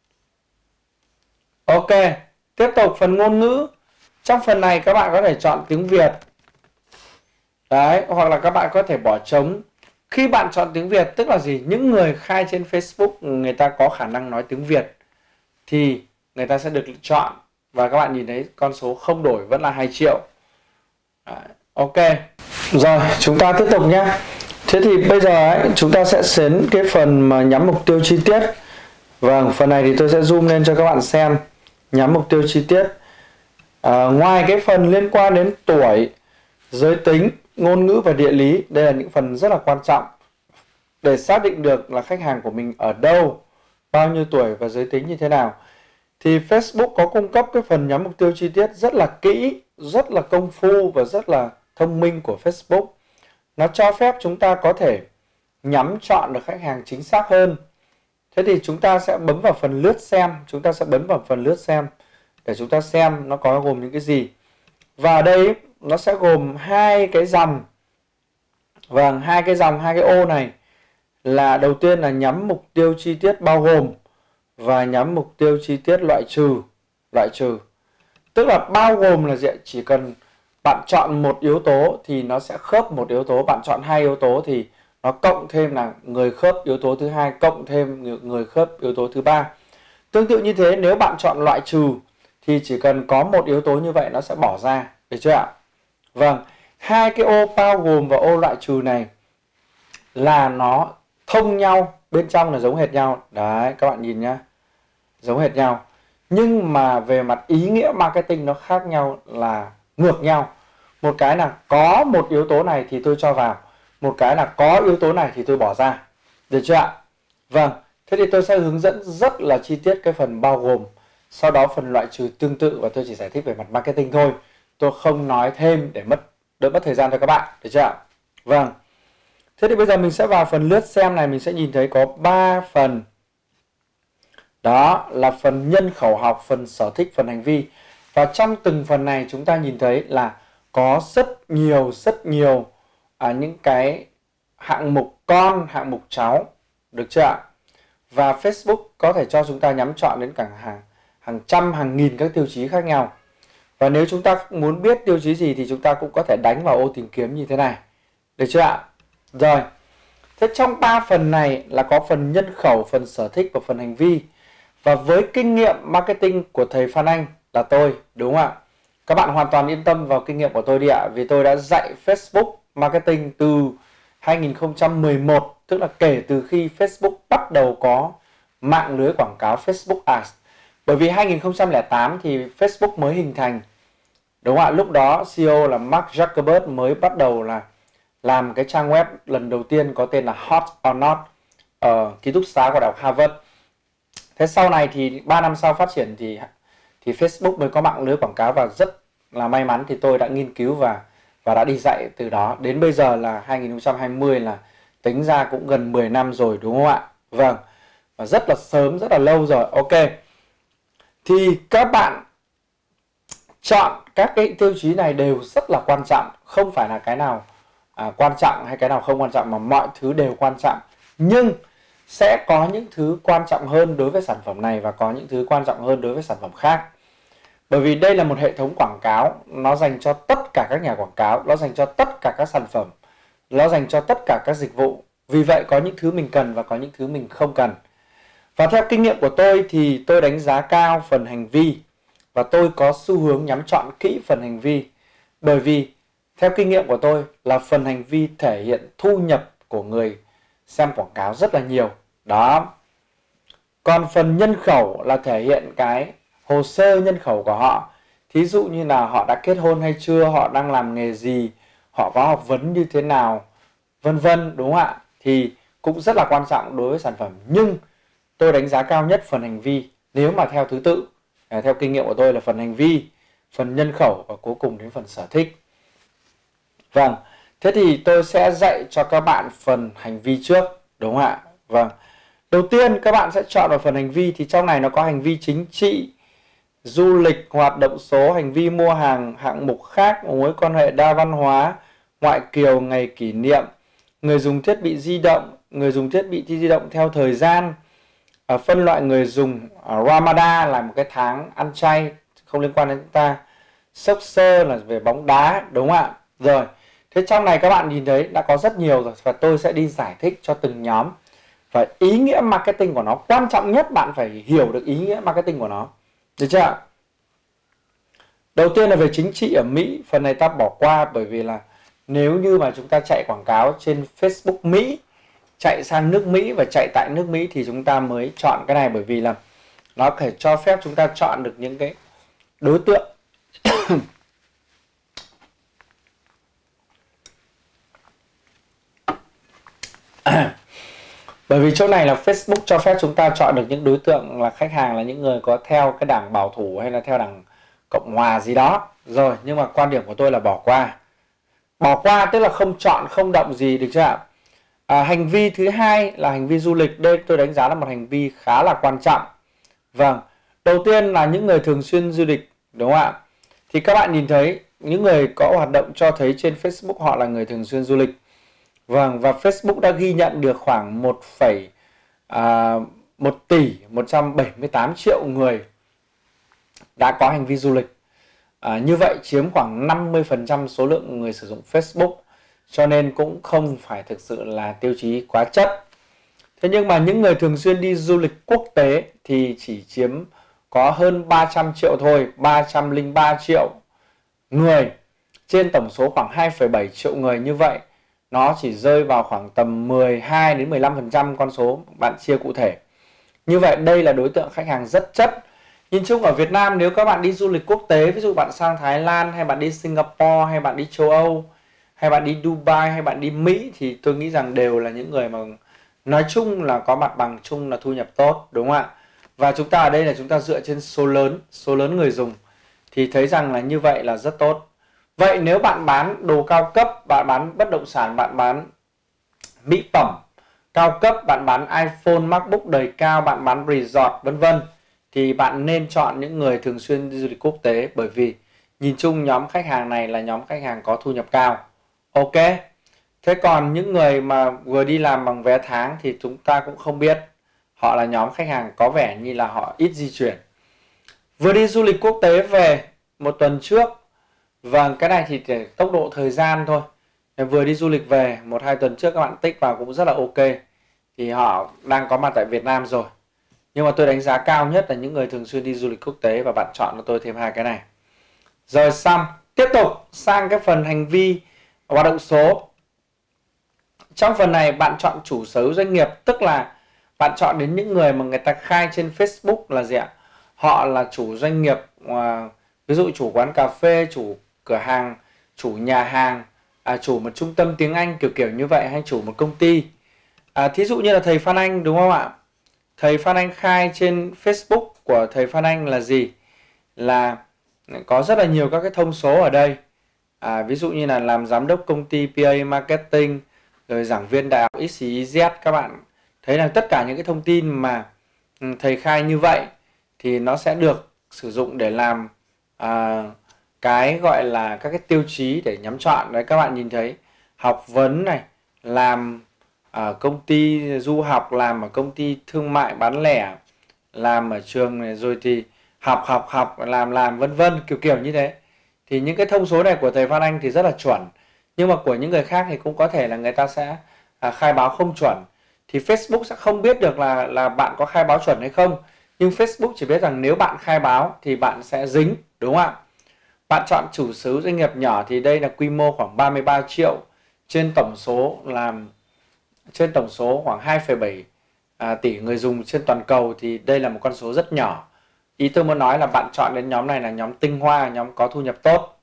Speaker 1: Ok, tiếp tục phần ngôn ngữ. Trong phần này các bạn có thể chọn tiếng Việt. Đấy, hoặc là các bạn có thể bỏ trống Khi bạn chọn tiếng Việt tức là gì? Những người khai trên Facebook người ta có khả năng nói tiếng Việt thì người ta sẽ được chọn. Và các bạn nhìn thấy con số không đổi vẫn là hai triệu. Đấy, ok. Rồi, chúng ta tiếp tục nhé. Thế thì bây giờ ấy, chúng ta sẽ đến cái phần mà nhắm mục tiêu chi tiết. Vâng, phần này thì tôi sẽ zoom lên cho các bạn xem. Nhắm mục tiêu chi tiết. À, ngoài cái phần liên quan đến tuổi, giới tính, ngôn ngữ và địa lý, đây là những phần rất là quan trọng để xác định được là khách hàng của mình ở đâu, bao nhiêu tuổi và giới tính như thế nào. Thì Facebook có cung cấp cái phần nhắm mục tiêu chi tiết rất là kỹ, rất là công phu và rất là thông minh của Facebook. Nó cho phép chúng ta có thể nhắm chọn được khách hàng chính xác hơn. Thế thì chúng ta sẽ bấm vào phần lướt xem, chúng ta sẽ bấm vào phần lướt xem để chúng ta xem nó có gồm những cái gì. Và ở đây nó sẽ gồm hai cái dòng. Vâng, hai cái dòng, hai cái ô này là đầu tiên là nhắm mục tiêu chi tiết bao gồm và nhắm mục tiêu chi tiết loại trừ. Loại trừ. Tức là bao gồm là gì? Chỉ cần bạn chọn một yếu tố thì nó sẽ khớp một yếu tố, bạn chọn hai yếu tố thì nó cộng thêm là người khớp yếu tố thứ hai, cộng thêm người khớp yếu tố thứ ba. Tương tự như thế, nếu bạn chọn loại trừ thì chỉ cần có một yếu tố như vậy nó sẽ bỏ ra, được chưa ạ? Vâng, hai cái ô bao gồm và ô loại trừ này là nó thông nhau, bên trong là giống hệt nhau. Đấy, các bạn nhìn nhá, giống hệt nhau. Nhưng mà về mặt ý nghĩa marketing nó khác nhau là ngược nhau. Một cái là có một yếu tố này thì tôi cho vào, một cái là có yếu tố này thì tôi bỏ ra. Được chưa ạ? Vâng, thế thì tôi sẽ hướng dẫn rất là chi tiết cái phần bao gồm. Sau đó phần loại trừ tương tự và tôi chỉ giải thích về mặt marketing thôi. Tôi không nói thêm để mất đỡ mất thời gian cho các bạn. Được chưa ạ? Vâng. Thế thì bây giờ mình sẽ vào phần lướt xem này, mình sẽ nhìn thấy có ba phần. Đó là phần nhân khẩu học, phần sở thích, phần hành vi. Và trong từng phần này chúng ta nhìn thấy là có rất nhiều, rất nhiều à, những cái hạng mục con, hạng mục cháu. Được chưa ạ? Và Facebook có thể cho chúng ta nhắm chọn đến cả hàng, hàng trăm, hàng nghìn các tiêu chí khác nhau. Và nếu chúng ta muốn biết tiêu chí gì thì chúng ta cũng có thể đánh vào ô tìm kiếm như thế này. Được chưa ạ? Rồi. Thế trong ba phần này là có phần nhân khẩu, phần sở thích và phần hành vi. Và với kinh nghiệm marketing của thầy Phan Anh là tôi, đúng không ạ? Các bạn hoàn toàn yên tâm vào kinh nghiệm của tôi đi ạ. Vì tôi đã dạy Facebook marketing từ hai nghìn không trăm mười một, tức là kể từ khi Facebook bắt đầu có mạng lưới quảng cáo Facebook Ads. Bởi vì hai nghìn không trăm lẻ tám thì Facebook mới hình thành. Đúng không ạ? Lúc đó xê e ô là Mark Zuckerberg mới bắt đầu là làm cái trang web lần đầu tiên có tên là Hot or Not ở ký túc xá của Đại học Harvard. Thế sau này thì ba năm sau phát triển thì thì Facebook mới có mạng lưới quảng cáo, và rất là may mắn thì tôi đã nghiên cứu và và đã đi dạy từ đó đến bây giờ là hai nghìn không trăm hai mươi, là tính ra cũng gần mười năm rồi, đúng không ạ? Vâng, và rất là sớm, rất là lâu rồi. Ok, thì các bạn chọn các cái tiêu chí này đều rất là quan trọng, không phải là cái nào à, quan trọng hay cái nào không quan trọng, mà mọi thứ đều quan trọng. Nhưng sẽ có những thứ quan trọng hơn đối với sản phẩm này và có những thứ quan trọng hơn đối với sản phẩm khác. Bởi vì đây là một hệ thống quảng cáo, nó dành cho tất cả các nhà quảng cáo, nó dành cho tất cả các sản phẩm, nó dành cho tất cả các dịch vụ. Vì vậy có những thứ mình cần và có những thứ mình không cần. Và theo kinh nghiệm của tôi thì tôi đánh giá cao phần hành vi, và tôi có xu hướng nhắm chọn kỹ phần hành vi. Bởi vì theo kinh nghiệm của tôi là phần hành vi thể hiện thu nhập của người xem quảng cáo rất là nhiều. Đó. Còn phần nhân khẩu là thể hiện cái hồ sơ nhân khẩu của họ. Thí dụ như là họ đã kết hôn hay chưa, họ đang làm nghề gì, họ có học vấn như thế nào, vân vân, đúng không ạ? Thì cũng rất là quan trọng đối với sản phẩm. Nhưng tôi đánh giá cao nhất phần hành vi, nếu mà theo thứ tự. Theo kinh nghiệm của tôi là phần hành vi, phần nhân khẩu và cuối cùng đến phần sở thích. Vâng, thế thì tôi sẽ dạy cho các bạn phần hành vi trước, đúng không ạ? Vâng, đầu tiên các bạn sẽ chọn vào phần hành vi, thì trong này nó có hành vi chính trị, du lịch, hoạt động số, hành vi mua hàng, hạng mục khác, mối quan hệ đa văn hóa, ngoại kiều, ngày kỷ niệm, người dùng thiết bị di động, người dùng thiết bị di động theo thời gian, à, phân loại người dùng, à, Ramadan là một cái tháng ăn chay không liên quan đến chúng ta, soccer là về bóng đá, đúng không ạ? Rồi, Thế trong này các bạn nhìn thấy đã có rất nhiều rồi, và tôi sẽ đi giải thích cho từng nhóm. Và ý nghĩa marketing của nó, quan trọng nhất bạn phải hiểu được ý nghĩa marketing của nó. Được chưa? Đầu tiên là về chính trị ở Mỹ, phần này ta bỏ qua, bởi vì là nếu như mà chúng ta chạy quảng cáo trên Facebook Mỹ, chạy sang nước Mỹ và chạy tại nước Mỹ thì chúng ta mới chọn cái này, bởi vì là nó có thể cho phép chúng ta chọn được những cái đối tượng bởi vì chỗ này là Facebook cho phép chúng ta chọn được những đối tượng là khách hàng là những người có theo cái đảng bảo thủ hay là theo đảng Cộng hòa gì đó. Rồi, nhưng mà quan điểm của tôi là bỏ qua. Bỏ qua tức là không chọn, không động gì, được chưa ạ? À, hành vi thứ hai là hành vi du lịch. Đây tôi đánh giá là một hành vi khá là quan trọng. Vâng, đầu tiên là những người thường xuyên du lịch, đúng không ạ? Thì các bạn nhìn thấy những người có hoạt động cho thấy trên Facebook họ là người thường xuyên du lịch. Vâng, và Facebook đã ghi nhận được khoảng một tỷ một trăm bảy mươi tám triệu người đã có hành vi du lịch. À, như vậy chiếm khoảng năm mươi phần trăm số lượng người sử dụng Facebook, cho nên cũng không phải thực sự là tiêu chí quá chất. Thế nhưng mà những người thường xuyên đi du lịch quốc tế thì chỉ chiếm có hơn ba trăm triệu thôi, ba trăm lẻ ba triệu người trên tổng số khoảng hai phẩy bảy triệu người. Như vậy nó chỉ rơi vào khoảng tầm mười hai đến mười lăm phần trăm con số bạn chia cụ thể. Như vậy đây là đối tượng khách hàng rất chất. Nhìn chung ở Việt Nam nếu các bạn đi du lịch quốc tế, ví dụ bạn sang Thái Lan hay bạn đi Singapore hay bạn đi châu Âu hay bạn đi Dubai hay bạn đi Mỹ, thì tôi nghĩ rằng đều là những người mà nói chung là có mặt bằng chung là thu nhập tốt, đúng không ạ? Và chúng ta ở đây là chúng ta dựa trên số lớn, số lớn người dùng, thì thấy rằng là như vậy là rất tốt. Vậy nếu bạn bán đồ cao cấp, bạn bán bất động sản, bạn bán mỹ phẩm cao cấp, bạn bán iPhone, MacBook đời cao, bạn bán resort vân vân, thì bạn nên chọn những người thường xuyên đi du lịch quốc tế, bởi vì nhìn chung nhóm khách hàng này là nhóm khách hàng có thu nhập cao. Ok. Thế còn những người mà vừa đi làm bằng vé tháng thì chúng ta cũng không biết. Họ là nhóm khách hàng có vẻ như là họ ít di chuyển. Vừa đi du lịch quốc tế về một tuần trước. Vâng, cái này thì để tốc độ thời gian thôi. Vừa đi du lịch về một hai tuần trước các bạn tích vào cũng rất là ok. Thì họ đang có mặt tại Việt Nam rồi. Nhưng mà tôi đánh giá cao nhất là những người thường xuyên đi du lịch quốc tế, và bạn chọn cho tôi thêm hai cái này. Rồi xong, tiếp tục sang cái phần hành vi hoạt động số. Trong phần này bạn chọn chủ sở hữu doanh nghiệp, tức là bạn chọn đến những người mà người ta khai trên Facebook là gì ạ? Họ là chủ doanh nghiệp, ví dụ chủ quán cà phê, chủ cửa hàng, chủ nhà hàng, à, chủ một trung tâm tiếng Anh kiểu kiểu như vậy, hay chủ một công ty. À, thí dụ như là thầy Phan Anh, đúng không ạ? Thầy Phan Anh khai trên Facebook của thầy Phan Anh là gì? Là có rất là nhiều các cái thông số ở đây. À, ví dụ như là làm giám đốc công ty pê a Marketing, rồi giảng viên đại học ích i zét. Các bạn thấy là tất cả những cái thông tin mà thầy khai như vậy thì nó sẽ được sử dụng để làm à, cái gọi là các cái tiêu chí để nhắm chọn. Đấy, các bạn nhìn thấy học vấn này, làm ở công ty du học, làm ở công ty thương mại bán lẻ, làm ở trường này, rồi thì học học học làm làm vân vân, kiểu kiểu như thế. Thì những cái thông số này của thầy Phan Anh thì rất là chuẩn, nhưng mà của những người khác thì cũng có thể là người ta sẽ à, khai báo không chuẩn. Thì Facebook sẽ không biết được là là bạn có khai báo chuẩn hay không, nhưng Facebook chỉ biết rằng nếu bạn khai báo thì bạn sẽ dính, đúng không ạ? Bạn chọn chủ sở hữu doanh nghiệp nhỏ thì đây là quy mô khoảng ba mươi ba triệu trên tổng số làm trên tổng số khoảng hai phẩy bảy à, tỷ người dùng trên toàn cầu, thì đây là một con số rất nhỏ. Ý tôi muốn nói là bạn chọn đến nhóm này là nhóm tinh hoa, nhóm có thu nhập tốt.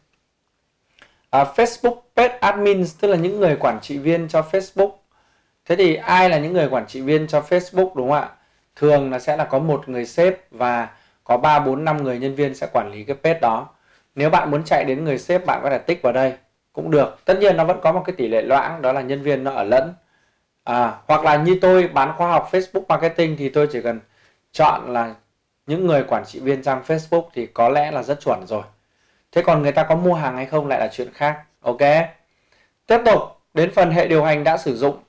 Speaker 1: À, Facebook Page Admin tức là những người quản trị viên cho Facebook. Thế thì ai là những người quản trị viên cho Facebook, đúng không ạ? Thường là sẽ là có một người sếp và có ba, bốn, năm người nhân viên sẽ quản lý cái page đó. Nếu bạn muốn chạy đến người sếp, bạn có thể tích vào đây cũng được. Tất nhiên nó vẫn có một cái tỷ lệ loãng, đó là nhân viên nó ở lẫn. À, hoặc là như tôi bán khóa học Facebook Marketing thì tôi chỉ cần chọn là những người quản trị viên trang Facebook thì có lẽ là rất chuẩn rồi. Thế còn người ta có mua hàng hay không lại là chuyện khác. Ok. Tiếp tục đến phần hệ điều hành đã sử dụng.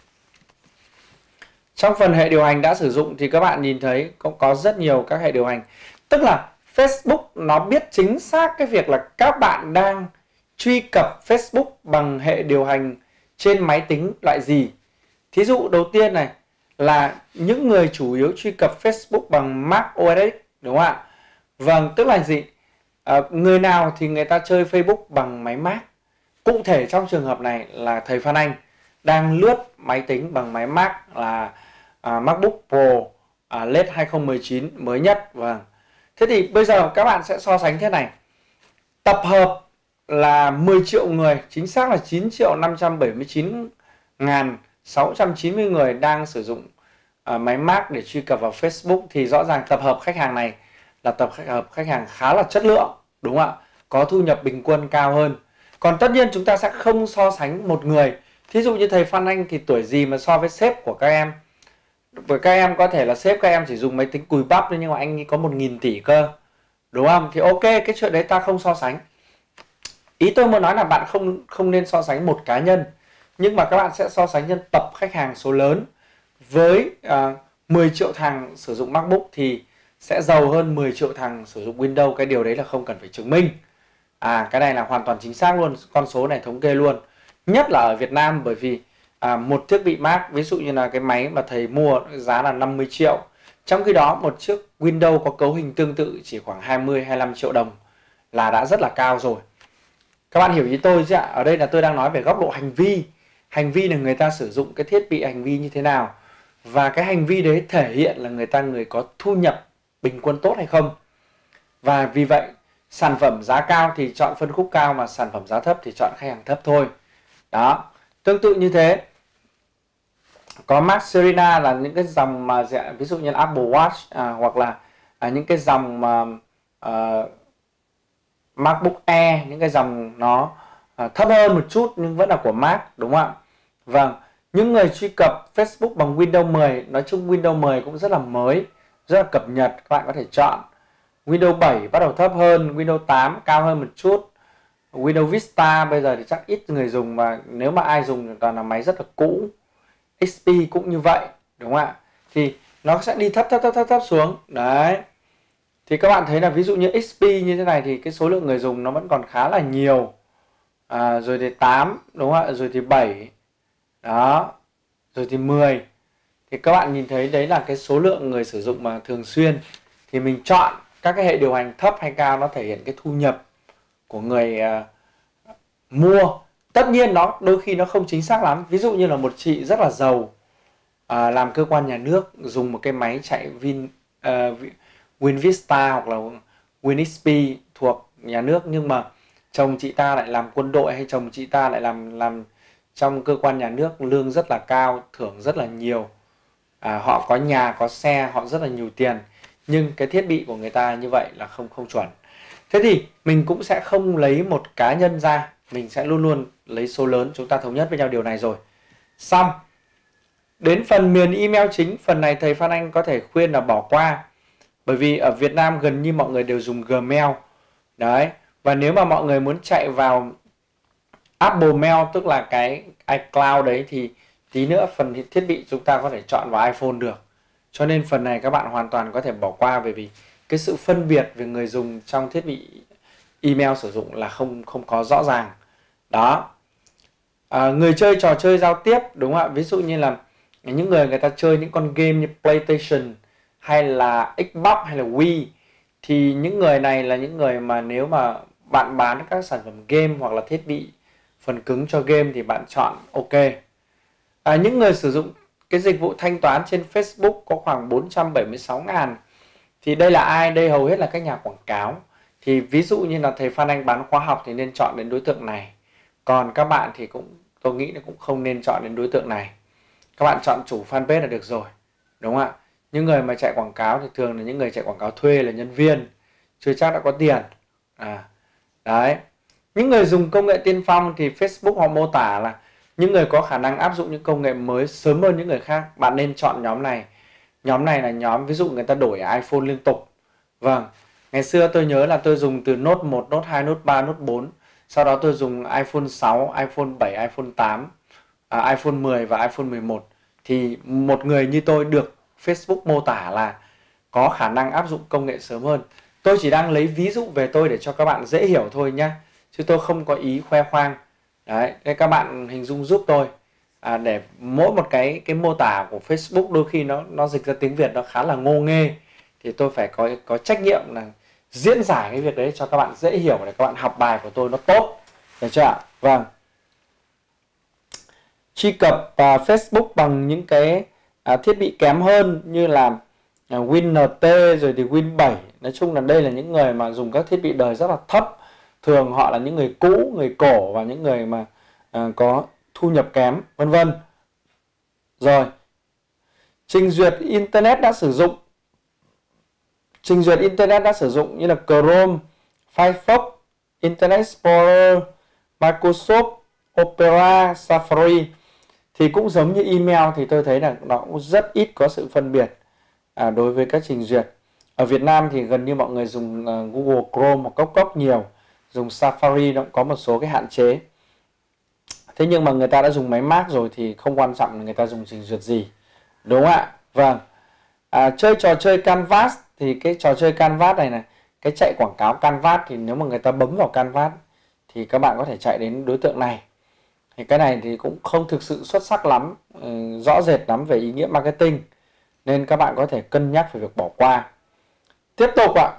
Speaker 1: Trong phần hệ điều hành đã sử dụng thì các bạn nhìn thấy có, có rất nhiều các hệ điều hành. Tức là Facebook nó biết chính xác cái việc là các bạn đang truy cập Facebook bằng hệ điều hành trên máy tính loại gì. Thí dụ đầu tiên này là những người chủ yếu truy cập Facebook bằng Mac ô ét X, đúng không ạ? Vâng, tức là gì? À, người nào thì người ta chơi Facebook bằng máy Mac. Cụ thể trong trường hợp này là thầy Phan Anh đang lướt máy tính bằng máy Mac là à, MacBook Pro à, led hai không một chín mới nhất. Vâng. Thế thì bây giờ các bạn sẽ so sánh thế này. Tập hợp là mười triệu người, chính xác là chín triệu năm trăm bảy mươi chín nghìn sáu trăm chín mươi người đang sử dụng uh, máy Mac để truy cập vào Facebook, thì rõ ràng tập hợp khách hàng này là tập hợp khách hàng khá là chất lượng, đúng không ạ? Có thu nhập bình quân cao hơn. Còn tất nhiên chúng ta sẽ không so sánh một người. Thí dụ như thầy Phan Anh thì tuổi gì mà so với sếp của các em. Bởi các em có thể là sếp các em chỉ dùng máy tính cùi bắp thôi, nhưng mà anh ấy có một nghìn tỷ cơ, đúng không? Thì ok, cái chuyện đấy ta không so sánh. Ý tôi muốn nói là bạn không không nên so sánh một cá nhân, nhưng mà các bạn sẽ so sánh nhân tập khách hàng số lớn. Với uh, mười triệu thằng sử dụng MacBook thì sẽ giàu hơn mười triệu thằng sử dụng Windows. Cái điều đấy là không cần phải chứng minh. À, cái này là hoàn toàn chính xác luôn, con số này thống kê luôn. Nhất là ở Việt Nam, bởi vì à, một thiết bị Mac, ví dụ như là cái máy mà thầy mua giá là năm mươi triệu. Trong khi đó một chiếc Windows có cấu hình tương tự chỉ khoảng hai mươi hai mươi lăm triệu đồng là đã rất là cao rồi. Các bạn hiểu ý tôi chứ ạ? Ở đây là tôi đang nói về góc độ hành vi. Hành vi là người ta sử dụng cái thiết bị hành vi như thế nào. Và cái hành vi đấy thể hiện là người ta người có thu nhập bình quân tốt hay không. Và vì vậy sản phẩm giá cao thì chọn phân khúc cao, mà sản phẩm giá thấp thì chọn khách hàng thấp thôi. Đó, tương tự như thế. Có Mac Serena là những cái dòng mà ví dụ như là Apple Watch à, hoặc là à, những cái dòng mà à, MacBook Air, những cái dòng nó à, thấp hơn một chút nhưng vẫn là của Mac, đúng không ạ? Vâng, những người truy cập Facebook bằng Windows mười, nói chung Windows mười cũng rất là mới, rất là cập nhật, các bạn có thể chọn. Windows bảy bắt đầu thấp hơn, Windows tám cao hơn một chút. Windows Vista bây giờ thì chắc ít người dùng, mà nếu mà ai dùng thì toàn là máy rất là cũ. ích pê cũng như vậy, đúng không ạ? Thì nó sẽ đi thấp thấp thấp thấp thấp xuống. Đấy. Thì các bạn thấy là ví dụ như ích pê như thế này thì cái số lượng người dùng nó vẫn còn khá là nhiều. À, rồi thì tám, đúng không ạ? Rồi thì bảy. Đó. Rồi thì mười. Thì các bạn nhìn thấy đấy là cái số lượng người sử dụng mà thường xuyên. Thì mình chọn các cái hệ điều hành thấp hay cao, nó thể hiện cái thu nhập của người uh, mua. Tất nhiên nó đôi khi nó không chính xác lắm. Ví dụ như là một chị rất là giàu, uh, làm cơ quan nhà nước, dùng một cái máy chạy Vin, uh, WinVista hoặc là WinXP thuộc nhà nước, nhưng mà chồng chị ta lại làm quân đội, hay chồng chị ta lại làm làm trong cơ quan nhà nước, lương rất là cao, thưởng rất là nhiều. À, họ có nhà, có xe, họ rất là nhiều tiền, nhưng cái thiết bị của người ta như vậy là không không chuẩn. Thế thì mình cũng sẽ không lấy một cá nhân ra, mình sẽ luôn luôn lấy số lớn. Chúng ta thống nhất với nhau điều này rồi. Xong. Đến phần miền email chính, phần này thầy Phan Anh có thể khuyên là bỏ qua. Bởi vì ở Việt Nam gần như mọi người đều dùng Gmail. Đấy. Và nếu mà mọi người muốn chạy vào Apple Mail, tức là cái iCloud đấy, thì tí nữa phần thiết bị chúng ta có thể chọn vào iPhone được. Cho nên phần này các bạn hoàn toàn có thể bỏ qua, bởi vì cái sự phân biệt về người dùng trong thiết bị email sử dụng là không không có rõ ràng. Đó. À, người chơi trò chơi giao tiếp, đúng không ạ? Ví dụ như là những người người ta chơi những con game như PlayStation hay là Xbox hay là Wii, thì những người này là những người mà nếu mà bạn bán các sản phẩm game hoặc là thiết bị phần cứng cho game thì bạn chọn ok. À, những người sử dụng cái dịch vụ thanh toán trên Facebook có khoảng bốn trăm bảy mươi sáu nghìn. Thì đây là ai? Đây hầu hết là các nhà quảng cáo. Thì ví dụ như là thầy Phan Anh bán khóa học thì nên chọn đến đối tượng này. Còn các bạn thì cũng tôi nghĩ là cũng không nên chọn đến đối tượng này. Các bạn chọn chủ fanpage là được rồi, đúng không ạ? Những người mà chạy quảng cáo thì thường là những người chạy quảng cáo thuê, là nhân viên, chưa chắc đã có tiền. À, đấy. Những người dùng công nghệ tiên phong thì Facebook họ mô tả là những người có khả năng áp dụng những công nghệ mới sớm hơn những người khác. Bạn nên chọn nhóm này. Nhóm này là nhóm ví dụ người ta đổi iPhone liên tục. Vâng, ngày xưa tôi nhớ là tôi dùng từ Note một, Note hai, Note ba, Note bốn. Sau đó tôi dùng iPhone sáu, iPhone bảy, iPhone tám, à, iPhone mười và iPhone mười một. Thì một người như tôi được Facebook mô tả là có khả năng áp dụng công nghệ sớm hơn. Tôi chỉ đang lấy ví dụ về tôi để cho các bạn dễ hiểu thôi nhé. chứ tôi không có ý khoe khoang. Đấy, thế các bạn hình dung giúp tôi à, để mỗi một cái cái mô tả của Facebook đôi khi nó nó dịch ra tiếng Việt nó khá là ngô nghê, thì tôi phải có có trách nhiệm là diễn giải cái việc đấy cho các bạn dễ hiểu để các bạn học bài của tôi nó tốt, được chưa ạ? Vâng. Truy cập uh, Facebook bằng những cái uh, thiết bị kém hơn như là uh, Win en tê rồi thì Win bảy. Nói chung là đây là những người mà dùng các thiết bị đời rất là thấp. Thường họ là những người cũ, người cổ và những người mà uh, có thu nhập kém, vân vân. Rồi. Trình duyệt Internet đã sử dụng. Trình duyệt Internet đã sử dụng như là Chrome, Firefox, Internet Explorer, Microsoft Opera, Safari thì cũng giống như email, thì tôi thấy là nó cũng rất ít có sự phân biệt à, đối với các trình duyệt. Ở Việt Nam thì gần như mọi người dùng uh, Google Chrome hoặc Cốc Cốc nhiều, dùng Safari nó cũng có một số cái hạn chế. Thế nhưng mà người ta đã dùng máy Mac rồi thì không quan trọng là người ta dùng trình duyệt gì, đúng không ạ? Vâng. À, chơi trò chơi Canvas thì cái trò chơi Canvas này này, cái chạy quảng cáo Canvas thì nếu mà người ta bấm vào Canvas thì các bạn có thể chạy đến đối tượng này. Thì cái này thì cũng không thực sự xuất sắc lắm, rõ rệt lắm về ý nghĩa marketing, nên các bạn có thể cân nhắc về việc bỏ qua. Tiếp tục ạ.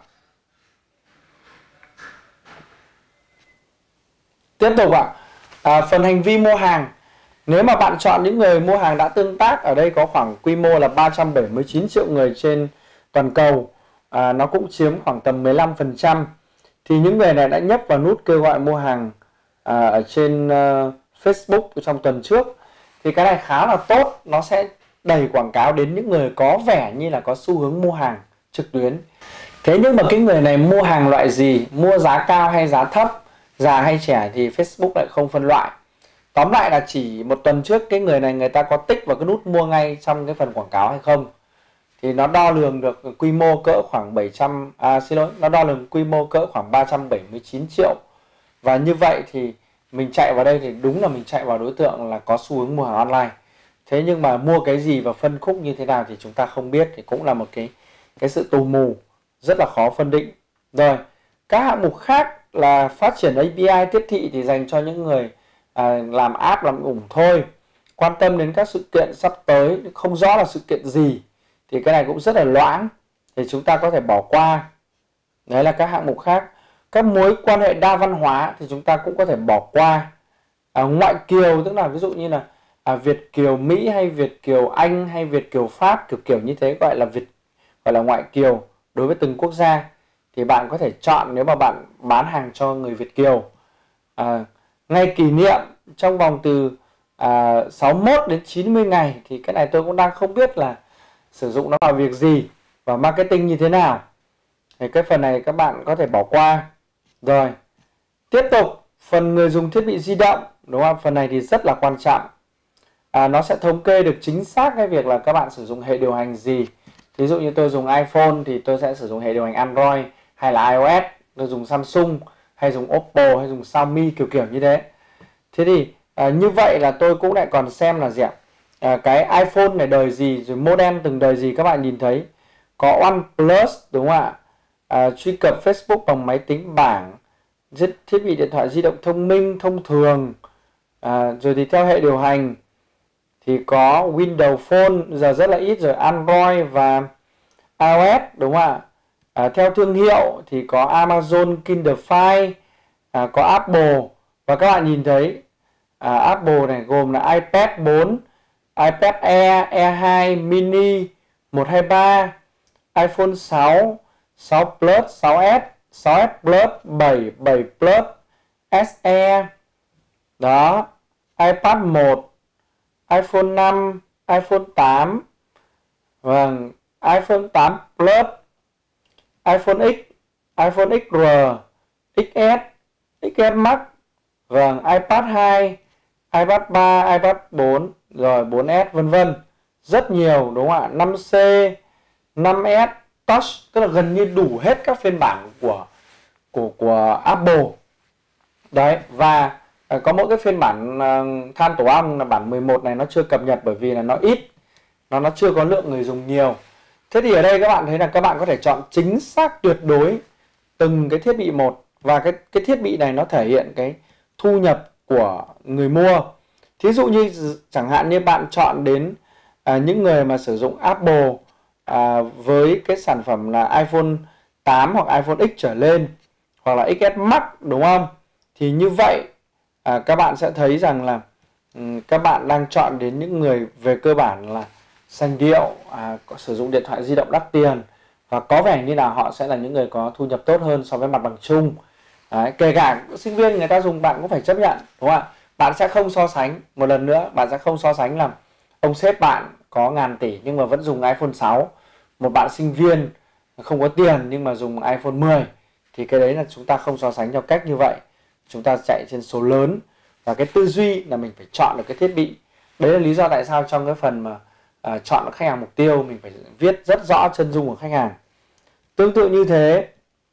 Speaker 1: Tiếp tục ạ. À, phần hành vi mua hàng. Nếu mà bạn chọn những người mua hàng đã tương tác, ở đây có khoảng quy mô là ba trăm bảy mươi chín triệu người trên toàn cầu, à, nó cũng chiếm khoảng tầm mười lăm phần trăm. Thì những người này đã nhấp vào nút kêu gọi mua hàng à, ở trên uh, Facebook trong tuần trước. Thì cái này khá là tốt, nó sẽ đẩy quảng cáo đến những người có vẻ như là có xu hướng mua hàng trực tuyến. Thế nhưng mà cái người này mua hàng loại gì, mua giá cao hay giá thấp, già hay trẻ thì Facebook lại không phân loại. Tóm lại là chỉ một tuần trước cái người này người ta có tích vào cái nút mua ngay trong cái phần quảng cáo hay không. Thì nó đo lường được quy mô cỡ khoảng bảy trăm, à xin lỗi, nó đo lường quy mô cỡ khoảng ba trăm bảy mươi chín triệu. Và như vậy thì mình chạy vào đây thì đúng là mình chạy vào đối tượng là có xu hướng mua hàng online. Thế nhưng mà mua cái gì và phân khúc như thế nào thì chúng ta không biết, thì cũng là một cái cái sự tù mù rất là khó phân định. Rồi, các hạng mục khác là phát triển a pê i tiếp thị thì dành cho những người à, làm app, làm ủng thôi. Quan tâm đến các sự kiện sắp tới, không rõ là sự kiện gì, thì cái này cũng rất là loãng, thì chúng ta có thể bỏ qua. Đấy là các hạng mục khác. Các mối quan hệ đa văn hóa thì chúng ta cũng có thể bỏ qua. À, ngoại kiều tức là ví dụ như là à, Việt kiều Mỹ hay Việt kiều Anh hay Việt kiều Pháp, kiểu kiểu như thế gọi là Việt gọi là ngoại kiều đối với từng quốc gia, thì bạn có thể chọn nếu mà bạn bán hàng cho người Việt kiều. À, ngày kỷ niệm trong vòng từ à, sáu mươi mốt đến chín mươi ngày, thì cái này tôi cũng đang không biết là sử dụng nó vào việc gì và marketing như thế nào, thì cái phần này các bạn có thể bỏ qua. Rồi, tiếp tục phần người dùng thiết bị di động, đúng không? Phần này thì rất là quan trọng. À, nó sẽ thống kê được chính xác cái việc là các bạn sử dụng hệ điều hành gì. Ví dụ như tôi dùng iPhone thì tôi sẽ sử dụng hệ điều hành Android hay là iOS, tôi dùng Samsung hay dùng Oppo hay dùng Xiaomi, kiểu kiểu như thế. Thế thì à, như vậy là tôi cũng lại còn xem là gì ạ? À, cái iPhone này đời gì, rồi model từng đời gì các bạn nhìn thấy. Có OnePlus, đúng không ạ? À, truy cập Facebook bằng máy tính bảng, thiết bị điện thoại di động thông minh thông thường, à, rồi thì theo hệ điều hành thì có Windows Phone, giờ rất là ít rồi, Android và iOS, đúng không ạ? À, theo thương hiệu thì có Amazon Kindle Fire, à, có Apple, và các bạn nhìn thấy à, Apple này gồm là iPad bốn, iPad Air, Air hai, Mini, một, hai, ba, iPhone sáu, sáu Plus, sáu S, sáu S Plus, bảy, bảy Plus, ét e, đó, iPad một, iPhone năm, iPhone tám, vâng, iPhone tám Plus, iPhone X, iPhone ích rờ, ích ét, ích ét Max, vâng, iPad hai, iPad ba, iPad bốn, rồi bốn S, vân vân. Rất nhiều, đúng không ạ? năm C, năm S Touch, tức là gần như đủ hết các phiên bản của của của Apple. Đấy, và uh, có mỗi cái phiên bản uh, than tổ ong là bản mười một này nó chưa cập nhật bởi vì là nó ít, nó nó chưa có lượng người dùng nhiều. Thế thì ở đây các bạn thấy là các bạn có thể chọn chính xác tuyệt đối từng cái thiết bị một, và cái cái thiết bị này nó thể hiện cái thu nhập của người mua. Thí dụ như chẳng hạn như bạn chọn đến à, những người mà sử dụng Apple à, với cái sản phẩm là iPhone tám hoặc iPhone X trở lên hoặc là ích ét Max, đúng không? Thì như vậy à, các bạn sẽ thấy rằng là um, các bạn đang chọn đến những người về cơ bản là sành điệu, à, có sử dụng điện thoại di động đắt tiền, và có vẻ như là họ sẽ là những người có thu nhập tốt hơn so với mặt bằng chung. Đấy, kể cả sinh viên người ta dùng bạn cũng phải chấp nhận, đúng không ạ? Bạn sẽ không so sánh, một lần nữa bạn sẽ không so sánh là ông sếp bạn có ngàn tỷ nhưng mà vẫn dùng iPhone sáu, một bạn sinh viên không có tiền nhưng mà dùng iPhone mười, thì cái đấy là chúng ta không so sánh theo cách như vậy. Chúng ta chạy trên số lớn, và cái tư duy là mình phải chọn được cái thiết bị. Đấy là lý do tại sao trong cái phần mà à, chọn khách hàng mục tiêu mình phải viết rất rõ chân dung của khách hàng. Tương tự như thế,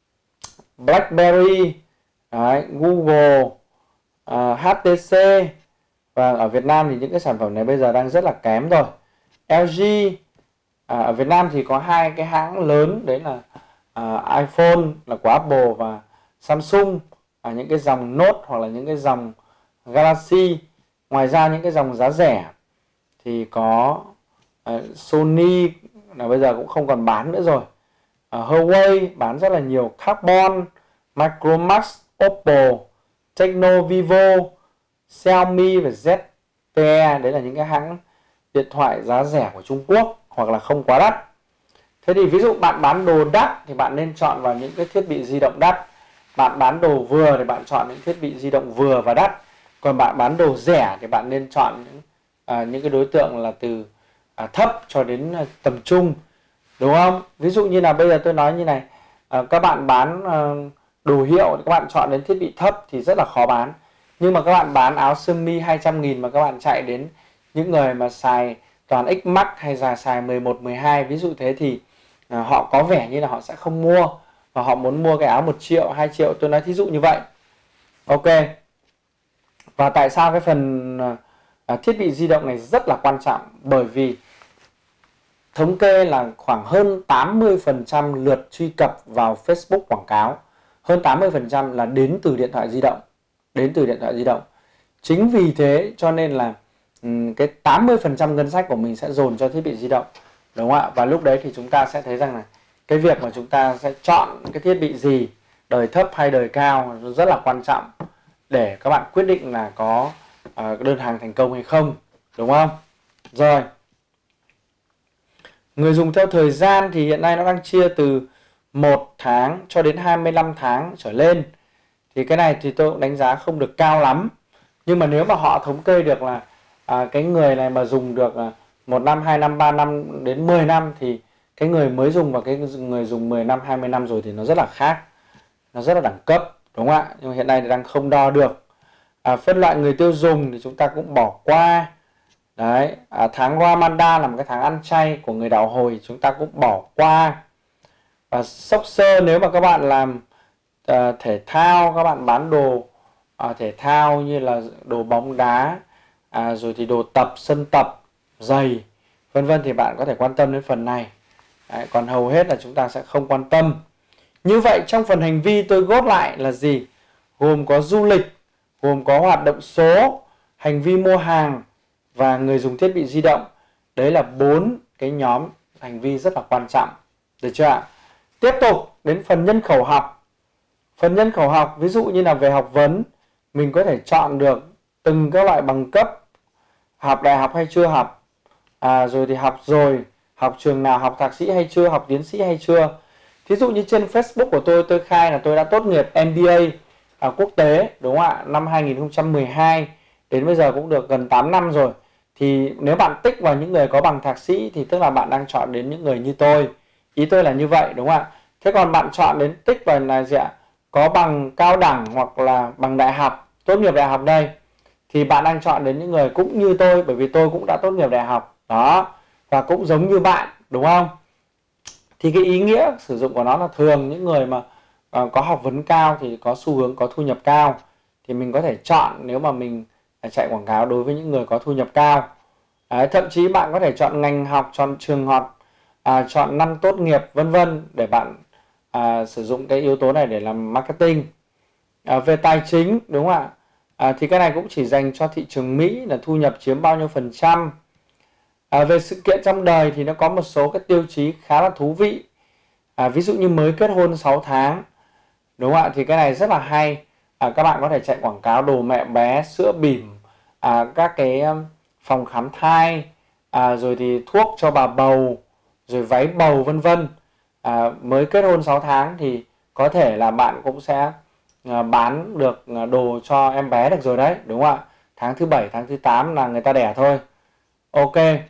Speaker 1: BlackBerry, đấy, Google, uh, hát tê xê, và ở Việt Nam thì những cái sản phẩm này bây giờ đang rất là kém rồi. lờ giê, à, ở Việt Nam thì có hai cái hãng lớn, đấy là uh, iPhone là của Apple và Samsung, à, những cái dòng Note hoặc là những cái dòng Galaxy. Ngoài ra những cái dòng giá rẻ thì có uh, Sony là bây giờ cũng không còn bán nữa rồi. Uh, Huawei bán rất là nhiều, Carbon, Micromax, Oppo, Tecno, Vivo, Xiaomi và zet tê e. Đấy là những cái hãng điện thoại giá rẻ của Trung Quốc hoặc là không quá đắt. Thế thì ví dụ bạn bán đồ đắt thì bạn nên chọn vào những cái thiết bị di động đắt. Bạn bán đồ vừa thì bạn chọn những thiết bị di động vừa và đắt. Còn bạn bán đồ rẻ thì bạn nên chọn những, à, những cái đối tượng là từ à, thấp cho đến à, tầm trung, đúng không? Ví dụ như là bây giờ tôi nói như này, à, các bạn bán à, đồ hiệu thì các bạn chọn đến thiết bị thấp thì rất là khó bán. Nhưng mà các bạn bán áo sơ mi hai trăm nghìn mà các bạn chạy đến những người mà xài toàn X Max hay là xài mười một, mười hai, ví dụ thế, thì à, họ có vẻ như là họ sẽ không mua, và họ muốn mua cái áo một triệu, hai triệu, tôi nói thí dụ như vậy. Ok. Và tại sao cái phần à, thiết bị di động này rất là quan trọng? Bởi vì thống kê là khoảng hơn tám mươi phần trăm lượt truy cập vào Facebook quảng cáo, hơn tám mươi phần trăm là đến từ điện thoại di động, đến từ điện thoại di động. Chính vì thế cho nên là um, cái tám mươi phần trăm ngân sách của mình sẽ dồn cho thiết bị di động, đúng không ạ? Và lúc đấy thì chúng ta sẽ thấy rằng là cái việc mà chúng ta sẽ chọn cái thiết bị gì, đời thấp hay đời cao, nó rất là quan trọng để các bạn quyết định là có uh, đơn hàng thành công hay không, đúng không? Rồi, người dùng theo thời gian thì hiện nay nó đang chia từ một tháng cho đến hai mươi lăm tháng trở lên. Thì cái này thì tôi cũng đánh giá không được cao lắm. Nhưng mà nếu mà họ thống kê được là à, cái người này mà dùng được à, một năm, hai năm, ba năm đến mười năm, thì cái người mới dùng và cái người dùng mười năm, hai mươi năm rồi thì nó rất là khác, nó rất là đẳng cấp, đúng không ạ? Nhưng mà hiện nay thì đang không đo được. À, phân loại người tiêu dùng thì chúng ta cũng bỏ qua. Đấy, à, tháng Ramadan là một cái tháng ăn chay của người đạo Hồi, chúng ta cũng bỏ qua. Và sốc sơ, nếu mà các bạn làm uh, thể thao, các bạn bán đồ uh, thể thao như là đồ bóng đá, à, rồi thì đồ tập, sân tập, giày, vân vân, thì bạn có thể quan tâm đến phần này. Đấy, còn hầu hết là chúng ta sẽ không quan tâm. Như vậy trong phần hành vi tôi góp lại là gì? Gồm có du lịch, gồm có hoạt động số, hành vi mua hàng và người dùng thiết bị di động. Đấy là bốn cái nhóm hành vi rất là quan trọng, được chưa ạ? Tiếp tục đến phần nhân khẩu học. Phần nhân khẩu học ví dụ như là về học vấn, mình có thể chọn được từng các loại bằng cấp, học đại học hay chưa học, à, rồi thì học rồi, học trường nào, học thạc sĩ hay chưa, học tiến sĩ hay chưa. Thí dụ như trên Facebook của tôi, tôi khai là tôi đã tốt nghiệp em bê a à, quốc tế, đúng không ạ, năm hai nghìn không trăm mười hai, đến bây giờ cũng được gần tám năm rồi. Thì nếu bạn tích vào những người có bằng thạc sĩ thì tức là bạn đang chọn đến những người như tôi. Ý tôi là như vậy, đúng không ạ? Thế còn bạn chọn đến tích vào là gì ạ? Có bằng cao đẳng hoặc là bằng đại học, tốt nghiệp đại học đây, thì bạn đang chọn đến những người cũng như tôi, bởi vì tôi cũng đã tốt nghiệp đại học. Đó, và cũng giống như bạn, đúng không? Thì cái ý nghĩa sử dụng của nó là thường những người mà uh, có học vấn cao thì có xu hướng có thu nhập cao. Thì mình có thể chọn nếu mà mình chạy quảng cáo đối với những người có thu nhập cao. Đấy, thậm chí bạn có thể chọn ngành học, chọn trường học, à, chọn năm tốt nghiệp, vân vân, để bạn à, sử dụng cái yếu tố này để làm marketing. À, về tài chính đúng không ạ? À, thì cái này cũng chỉ dành cho thị trường Mỹ là thu nhập chiếm bao nhiêu phần trăm. À, về sự kiện trong đời thì nó có một số cái tiêu chí khá là thú vị. À, ví dụ như mới kết hôn sáu tháng đúng không ạ? Thì cái này rất là hay. À, các bạn có thể chạy quảng cáo đồ mẹ bé, sữa bỉm, à, các cái um, phòng khám thai, à, rồi thì thuốc cho bà bầu, rồi váy bầu vân vân. À, mới kết hôn sáu tháng thì có thể là bạn cũng sẽ à, bán được đồ cho em bé được rồi đấy, đúng không ạ? Tháng thứ bảy, tháng thứ tám là người ta đẻ thôi. Ok.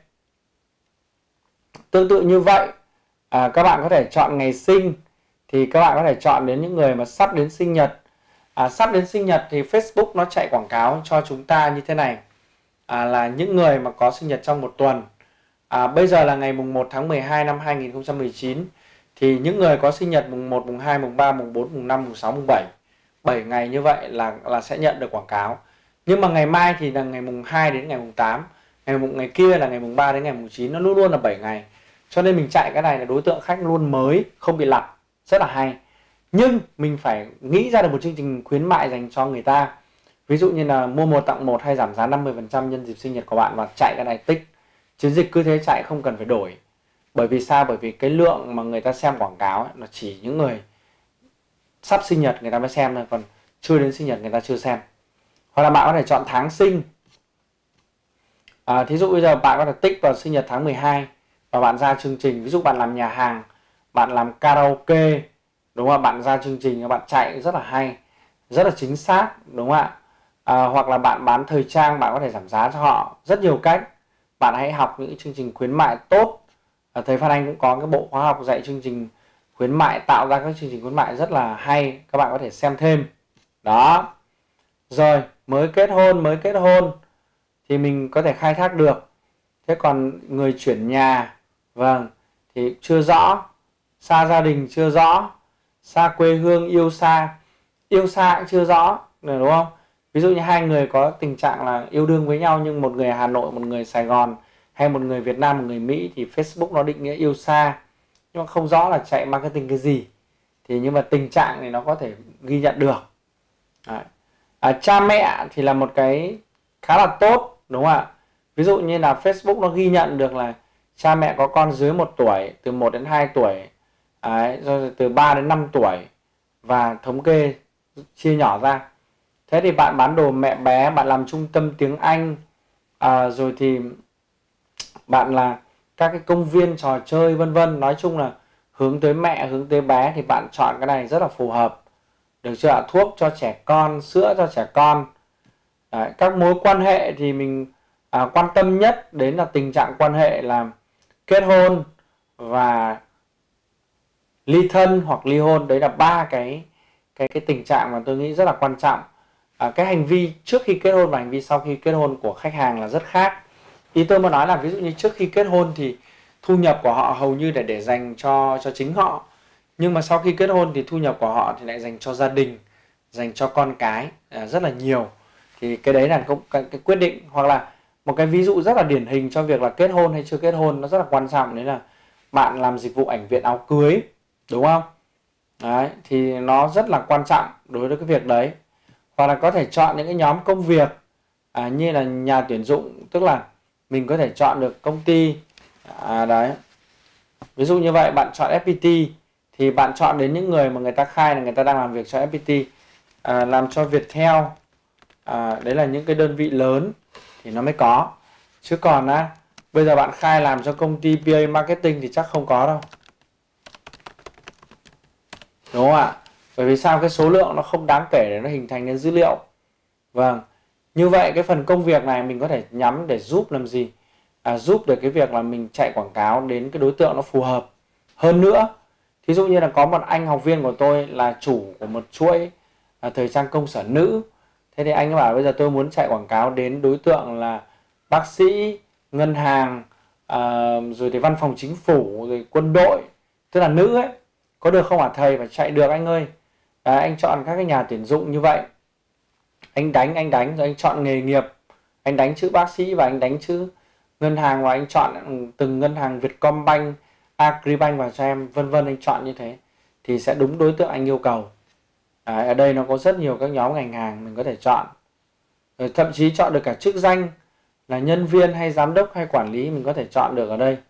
Speaker 1: Tương tự như vậy, à, các bạn có thể chọn ngày sinh. Thì các bạn có thể chọn đến những người mà sắp đến sinh nhật. À, sắp đến sinh nhật thì Facebook nó chạy quảng cáo cho chúng ta như thế này. À, là những người mà có sinh nhật trong một tuần. À, bây giờ là ngày mùng một tháng mười hai năm hai nghìn không trăm mười chín. Thì những người có sinh nhật mùng một, mùng hai, mùng ba, mùng bốn, mùng năm, mùng sáu, mùng bảy. bảy ngày như vậy là là sẽ nhận được quảng cáo. Nhưng mà ngày mai thì là ngày mùng hai đến ngày mùng tám. Ngày mùng ngày kia là ngày mùng ba đến ngày mùng chín. Nó luôn luôn là bảy ngày. Cho nên mình chạy cái này là đối tượng khách luôn mới, không bị lặp. Rất là hay. Nhưng mình phải nghĩ ra được một chương trình khuyến mại dành cho người ta. Ví dụ như là mua một tặng một hay giảm giá năm mươi phần trăm nhân dịp sinh nhật của bạn, và chạy cái này tích. Chiến dịch cứ thế chạy, không cần phải đổi. Bởi vì sao? Bởi vì cái lượng mà người ta xem quảng cáo ấy, là chỉ những người sắp sinh nhật người ta mới xem thôi, còn chưa đến sinh nhật người ta chưa xem. Hoặc là bạn có thể chọn tháng sinh. À, thí dụ bây giờ bạn có thể tích vào sinh nhật tháng mười hai và bạn ra chương trình. Ví dụ bạn làm nhà hàng, bạn làm karaoke, đúng không? Bạn ra chương trình, bạn chạy rất là hay, rất là chính xác, đúng không ạ? À, hoặc là bạn bán thời trang, bạn có thể giảm giá cho họ. Rất nhiều cách. Bạn hãy học những chương trình khuyến mại tốt. À, thầy Phan Anh cũng có cái bộ khóa học dạy chương trình khuyến mại, tạo ra các chương trình khuyến mại rất là hay. Các bạn có thể xem thêm. Đó. Rồi, mới kết hôn, mới kết hôn thì mình có thể khai thác được. Thế còn người chuyển nhà, vâng, thì chưa rõ. Xa gia đình chưa rõ. Xa quê hương, yêu xa. Yêu xa cũng chưa rõ, đúng không? Ví dụ như hai người có tình trạng là yêu đương với nhau, nhưng một người Hà Nội, một người Sài Gòn, hay một người Việt Nam, một người Mỹ, thì Facebook nó định nghĩa yêu xa, nhưng mà không rõ là chạy marketing cái gì. Thì nhưng mà tình trạng này nó có thể ghi nhận được. Đấy. À, cha mẹ thì là một cái khá là tốt, đúng không ạ? Ví dụ như là Facebook nó ghi nhận được là cha mẹ có con dưới một tuổi, từ một đến hai tuổi, đấy, rồi từ ba đến năm tuổi, và thống kê chia nhỏ ra. Thế thì bạn bán đồ mẹ bé, bạn làm trung tâm tiếng Anh, à, rồi thì bạn là các cái công viên trò chơi vân vân. Nói chung là hướng tới mẹ, hướng tới bé, thì bạn chọn cái này rất là phù hợp. Được chưa ạ? Thuốc cho trẻ con, sữa cho trẻ con. Đấy, các mối quan hệ thì mình à, quan tâm nhất đến là tình trạng quan hệ là kết hôn và ly thân hoặc ly hôn. Đấy là ba cái cái cái tình trạng mà tôi nghĩ rất là quan trọng. À, cái hành vi trước khi kết hôn và hành vi sau khi kết hôn của khách hàng là rất khác. Ý tôi muốn nói là ví dụ như trước khi kết hôn thì thu nhập của họ hầu như để để dành cho cho chính họ. Nhưng mà sau khi kết hôn thì thu nhập của họ thì lại dành cho gia đình, dành cho con cái à, rất là nhiều. Thì cái đấy là cái, cái quyết định. Hoặc là một cái ví dụ rất là điển hình cho việc là kết hôn hay chưa kết hôn, nó rất là quan trọng. Đấy là bạn làm dịch vụ ảnh viện áo cưới, đúng không? Đấy, thì nó rất là quan trọng đối với cái việc đấy. Hoặc là có thể chọn những cái nhóm công việc à, như là nhà tuyển dụng, tức là mình có thể chọn được công ty à, đấy. Ví dụ như vậy, bạn chọn ép pê tê thì bạn chọn đến những người mà người ta khai là người ta đang làm việc cho ép pê tê, à, làm cho Viettel, à, đấy là những cái đơn vị lớn thì nó mới có. Chứ còn á, bây giờ bạn khai làm cho công ty pê a Marketing thì chắc không có đâu, đúng không ạ? Bởi vì sao? Cái số lượng nó không đáng kể để nó hình thành nên dữ liệu. Vâng. Như vậy cái phần công việc này mình có thể nhắm để giúp làm gì? À, giúp được cái việc là mình chạy quảng cáo đến cái đối tượng nó phù hợp hơn nữa. Thí dụ như là có một anh học viên của tôi là chủ của một chuỗi à, thời trang công sở nữ. Thế thì anh ấy bảo bây giờ tôi muốn chạy quảng cáo đến đối tượng là bác sĩ, ngân hàng, à, rồi thì văn phòng chính phủ, rồi quân đội, tức là nữ ấy. Có được không hả thầy? Phải chạy được anh ơi. À, anh chọn các cái nhà tuyển dụng như vậy. Anh đánh, anh đánh, rồi anh chọn nghề nghiệp. Anh đánh chữ bác sĩ và anh đánh chữ ngân hàng, và anh chọn từng ngân hàng Vietcombank, Agribank vào cho em, vân vân. Anh chọn như thế thì sẽ đúng đối tượng anh yêu cầu. Đấy, ở đây nó có rất nhiều các nhóm ngành hàng mình có thể chọn. Rồi thậm chí chọn được cả chức danh là nhân viên hay giám đốc hay quản lý, mình có thể chọn được ở đây.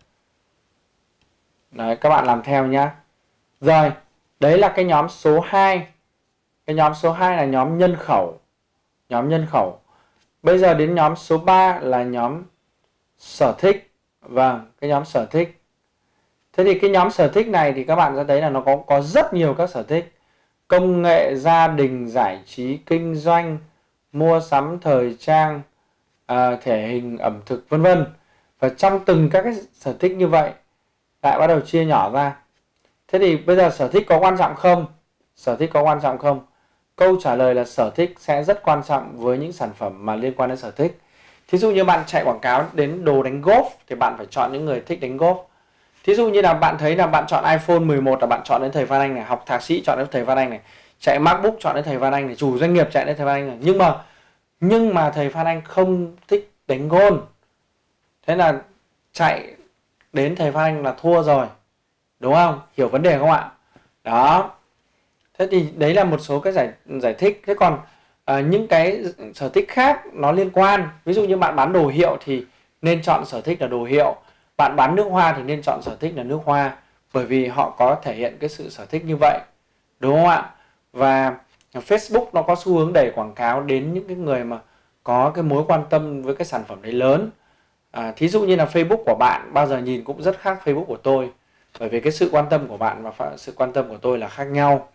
Speaker 1: Đấy, các bạn làm theo nhá. Rồi, đấy là cái nhóm số hai. Cái nhóm số hai là nhóm nhân khẩu. Nhóm nhân khẩu. Bây giờ đến nhóm số ba là nhóm sở thích. Vâng, cái nhóm sở thích. Thế thì cái nhóm sở thích này thì các bạn sẽ thấy là nó có, có rất nhiều các sở thích. Công nghệ, gia đình, giải trí, kinh doanh, mua sắm, thời trang, à, thể hình, ẩm thực, vân vân. Và trong từng các cái sở thích như vậy lại bắt đầu chia nhỏ ra. Thế thì bây giờ sở thích có quan trọng không? Sở thích có quan trọng không? Câu trả lời là sở thích sẽ rất quan trọng với những sản phẩm mà liên quan đến sở thích. Thí dụ như bạn chạy quảng cáo đến đồ đánh golf thì bạn phải chọn những người thích đánh golf. Thí dụ như là bạn thấy là bạn chọn iPhone mười một là bạn chọn đến thầy Phan Anh này, học thạc sĩ chọn đến thầy Phan Anh này, chạy MacBook chọn đến thầy Phan Anh này, chủ doanh nghiệp chạy đến thầy Phan Anh này. Nhưng mà nhưng mà thầy Phan Anh không thích đánh golf. Thế là chạy đến thầy Phan Anh là thua rồi. Đúng không? Hiểu vấn đề không ạ? Đó. Thế thì đấy là một số cái giải giải thích. Thế còn à, những cái sở thích khác nó liên quan. Ví dụ như bạn bán đồ hiệu thì nên chọn sở thích là đồ hiệu. Bạn bán nước hoa thì nên chọn sở thích là nước hoa. Bởi vì họ có thể hiện cái sự sở thích như vậy. Đúng không ạ? Và Facebook nó có xu hướng đẩy quảng cáo đến những cái người mà có cái mối quan tâm với cái sản phẩm đấy lớn. À, thí dụ như là Facebook của bạn bao giờ nhìn cũng rất khác Facebook của tôi. Bởi vì cái sự quan tâm của bạn và sự quan tâm của tôi là khác nhau.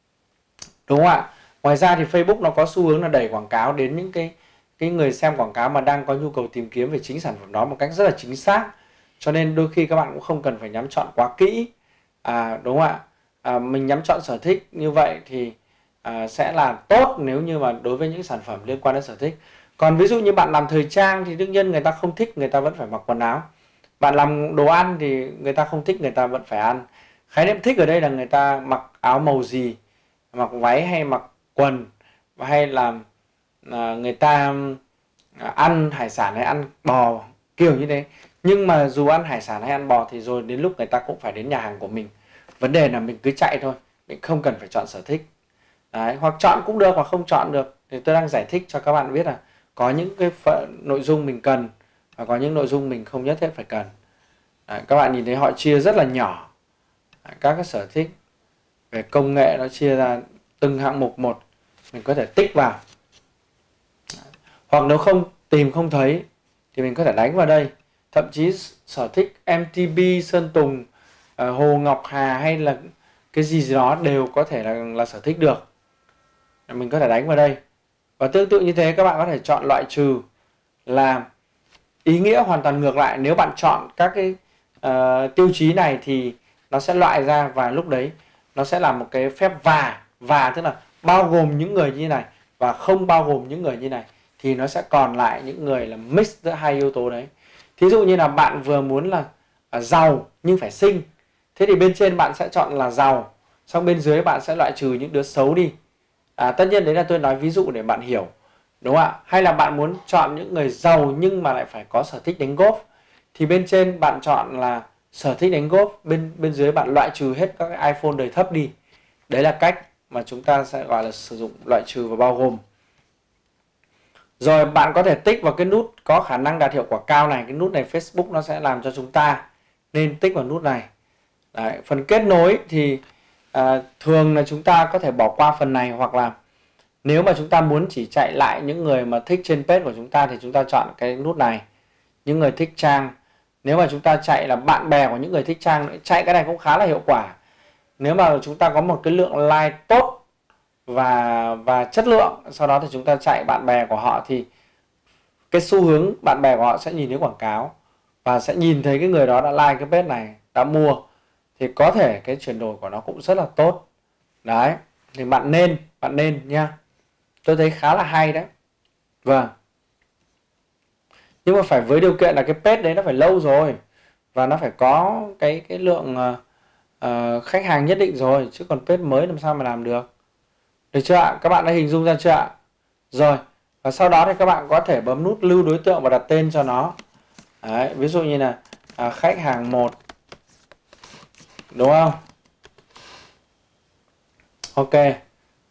Speaker 1: Đúng không ạ? Ngoài ra thì Facebook nó có xu hướng là đẩy quảng cáo đến những cái cái người xem quảng cáo mà đang có nhu cầu tìm kiếm về chính sản phẩm đó một cách rất là chính xác. Cho nên đôi khi các bạn cũng không cần phải nhắm chọn quá kỹ. À, đúng không ạ? À, mình nhắm chọn sở thích như vậy thì à, sẽ là tốt nếu như mà đối với những sản phẩm liên quan đến sở thích. Còn ví dụ như bạn làm thời trang thì đương nhiên người ta không thích, người ta vẫn phải mặc quần áo. Bạn làm đồ ăn thì người ta không thích, người ta vẫn phải ăn. Khái niệm thích ở đây là người ta mặc áo màu gì, mặc váy hay mặc quần, hay là à, người ta ăn hải sản hay ăn bò, kiểu như thế. Nhưng mà dù ăn hải sản hay ăn bò thì rồi đến lúc người ta cũng phải đến nhà hàng của mình. Vấn đề là mình cứ chạy thôi, mình không cần phải chọn sở thích. Đấy, hoặc chọn cũng được hoặc không chọn được. Thì tôi đang giải thích cho các bạn biết là có những cái nội dung mình cần và có những nội dung mình không nhất thiết phải cần. Đấy, các bạn nhìn thấy họ chia rất là nhỏ. Đấy, các cái sở thích về công nghệ nó chia ra từng hạng mục một, mình có thể tích vào. Đấy. Hoặc nếu không tìm không thấy thì mình có thể đánh vào đây. Thậm chí sở thích em tê pê, Sơn Tùng, Hồ Ngọc Hà hay là cái gì gì đó đều có thể là, là sở thích được. Mình có thể đánh vào đây. Và tương tự như thế các bạn có thể chọn loại trừ, là ý nghĩa hoàn toàn ngược lại. Nếu bạn chọn các cái uh, tiêu chí này thì nó sẽ loại ra, và lúc đấy nó sẽ là một cái phép và. Và tức là bao gồm những người như này và không bao gồm những người như này. Thì nó sẽ còn lại những người là mix giữa hai yếu tố đấy. Thí dụ như là bạn vừa muốn là uh, giàu nhưng phải xinh. Thế thì bên trên bạn sẽ chọn là giàu, xong bên dưới bạn sẽ loại trừ những đứa xấu đi. À, tất nhiên đấy là tôi nói ví dụ để bạn hiểu. Đúng không ạ? Hay là bạn muốn chọn những người giàu nhưng mà lại phải có sở thích đánh golf, thì bên trên bạn chọn là sở thích đánh golf, bên bên dưới bạn loại trừ hết các cái iPhone đời thấp đi. Đấy là cách mà chúng ta sẽ gọi là sử dụng loại trừ và bao gồm. Rồi bạn có thể tích vào cái nút có khả năng đạt hiệu quả cao này. Cái nút này Facebook nó sẽ làm cho chúng ta, nên tích vào nút này. Đấy, phần kết nối thì à, thường là chúng ta có thể bỏ qua phần này, hoặc là nếu mà chúng ta muốn chỉ chạy lại những người mà thích trên page của chúng ta thì chúng ta chọn cái nút này, những người thích trang. Nếu mà chúng ta chạy là bạn bè của những người thích trang, chạy cái này cũng khá là hiệu quả. Nếu mà chúng ta có một cái lượng like tốt và và chất lượng, sau đó thì chúng ta chạy bạn bè của họ, thì cái xu hướng bạn bè của họ sẽ nhìn thấy quảng cáo và sẽ nhìn thấy cái người đó đã like cái page này, đã mua, thì có thể cái chuyển đổi của nó cũng rất là tốt. Đấy, thì bạn nên bạn nên nha. Tôi thấy khá là hay đấy. Vâng. Nhưng mà phải với điều kiện là cái page đấy nó phải lâu rồi và nó phải có cái cái lượng uh, uh, khách hàng nhất định rồi, chứ còn page mới làm sao mà làm được. Được chưa ạ? Các bạn đã hình dung ra chưa ạ? Rồi, và sau đó thì các bạn có thể bấm nút lưu đối tượng và đặt tên cho nó. Đấy, ví dụ như là uh, khách hàng một. Đúng không? Ok.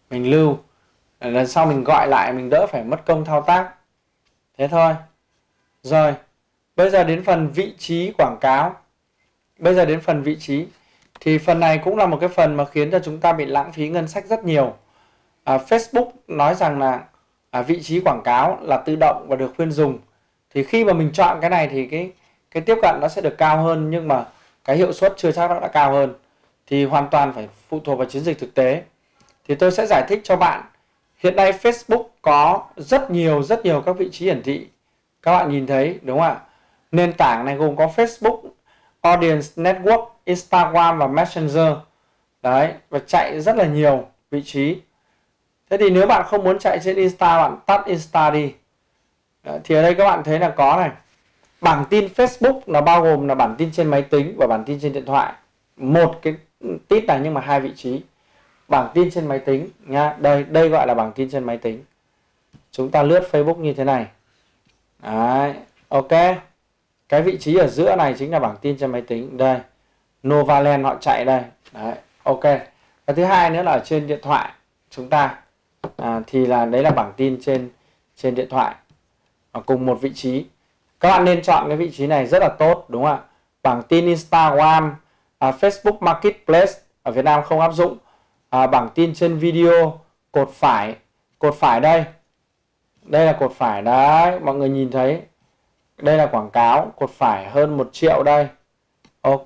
Speaker 1: mình lưu, lần sau mình gọi lại mình đỡ phải mất công thao tác. Thế thôi. Rồi, bây giờ đến phần vị trí quảng cáo. Bây giờ đến phần vị trí. Thì phần này cũng là một cái phần mà khiến cho chúng ta bị lãng phí ngân sách rất nhiều. À, Facebook nói rằng là à, vị trí quảng cáo là tự động và được khuyên dùng. Thì khi mà mình chọn cái này thì cái cái tiếp cận nó sẽ được cao hơn, nhưng mà cái hiệu suất chưa chắc nó đã cao hơn. Thì hoàn toàn phải phụ thuộc vào chiến dịch thực tế. Thì tôi sẽ giải thích cho bạn. Hiện nay Facebook có rất nhiều rất nhiều các vị trí hiển thị. Các bạn nhìn thấy đúng không ạ? Nền tảng này gồm có Facebook, Audience Network, Instagram và Messenger. Đấy, và chạy rất là nhiều vị trí. Thế thì nếu bạn không muốn chạy trên Insta, bạn tắt Insta đi. Đấy, thì ở đây các bạn thấy là có này. Bảng tin Facebook nó bao gồm là bản tin trên máy tính và bản tin trên điện thoại. Một cái tít này nhưng mà hai vị trí. Bảng tin trên máy tính nha. Đây, đây gọi là bảng tin trên máy tính. Chúng ta lướt Facebook như thế này. Đấy, ok. Cái vị trí ở giữa này chính là bảng tin trên máy tính. Đây, Novaland họ chạy đây. Đấy, ok. Cái thứ hai nữa là ở trên điện thoại chúng ta à, thì là đấy là bảng tin trên trên điện thoại ở cùng một vị trí. Các bạn nên chọn cái vị trí này rất là tốt, đúng không ạ? Bảng tin Instagram, à, Facebook Marketplace ở Việt Nam không áp dụng. À, bảng tin trên video, cột phải, cột phải đây. Đây là cột phải đấy, mọi người nhìn thấy. Đây là quảng cáo, cột phải hơn một triệu đây. Ok.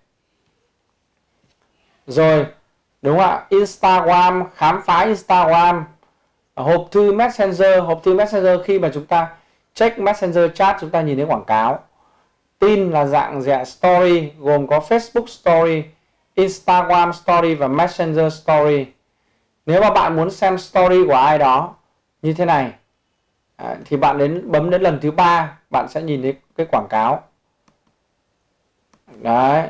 Speaker 1: Rồi, đúng không ạ? Instagram, khám phá Instagram. Hộp thư Messenger, hộp thư Messenger khi mà chúng ta check Messenger chat chúng ta nhìn thấy quảng cáo. Tin là dạng dạng story gồm có Facebook Story, Instagram Story và Messenger Story. Nếu mà bạn muốn xem story của ai đó như thế này à, thì bạn đến bấm đến lần thứ ba bạn sẽ nhìn thấy cái quảng cáo. Đấy.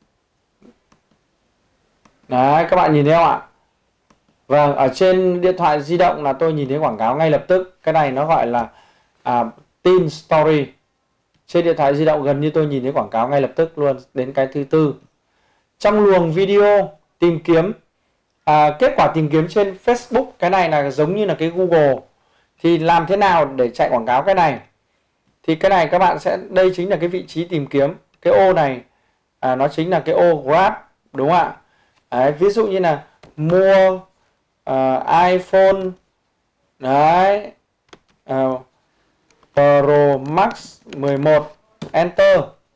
Speaker 1: Đấy, các bạn nhìn thấy không ạ? Vâng, ở trên điện thoại di động là tôi nhìn thấy quảng cáo ngay lập tức. Cái này nó gọi là à, tin story. Trên điện thoại di động gần như tôi nhìn thấy quảng cáo ngay lập tức luôn. Đến cái thứ tư. Trong luồng video tìm kiếm, à, kết quả tìm kiếm trên Facebook, cái này là giống như là cái Google. Thì làm thế nào để chạy quảng cáo cái này? Thì cái này các bạn sẽ, đây chính là cái vị trí tìm kiếm. Cái ô này à, nó chính là cái ô Grab, đúng không ạ? Đấy, ví dụ như là mua uh, iPhone đấy uh, Pro Max mười một, Enter.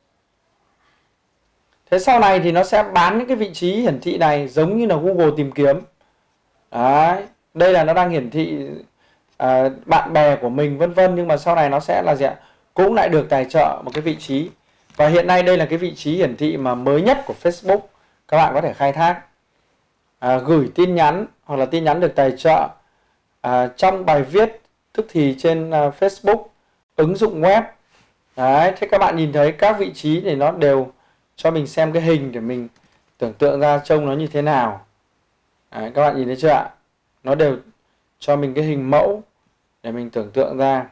Speaker 1: Thế sau này thì nó sẽ bán những cái vị trí hiển thị này giống như là Google tìm kiếm. Đấy, đây là nó đang hiển thị uh, bạn bè của mình vân vân, nhưng mà sau này nó sẽ là gì ạ? Cũng lại được tài trợ một cái vị trí. Và hiện nay đây là cái vị trí hiển thị mà mới nhất của Facebook. Các bạn có thể khai thác. À, gửi tin nhắn hoặc là tin nhắn được tài trợ à, trong bài viết tức thì trên à, Facebook, ứng dụng web. Đấy, thế các bạn nhìn thấy các vị trí thì nó đều cho mình xem cái hình để mình tưởng tượng ra trông nó như thế nào. Đấy, các bạn nhìn thấy chưa ạ? Nó đều cho mình cái hình mẫu để mình tưởng tượng ra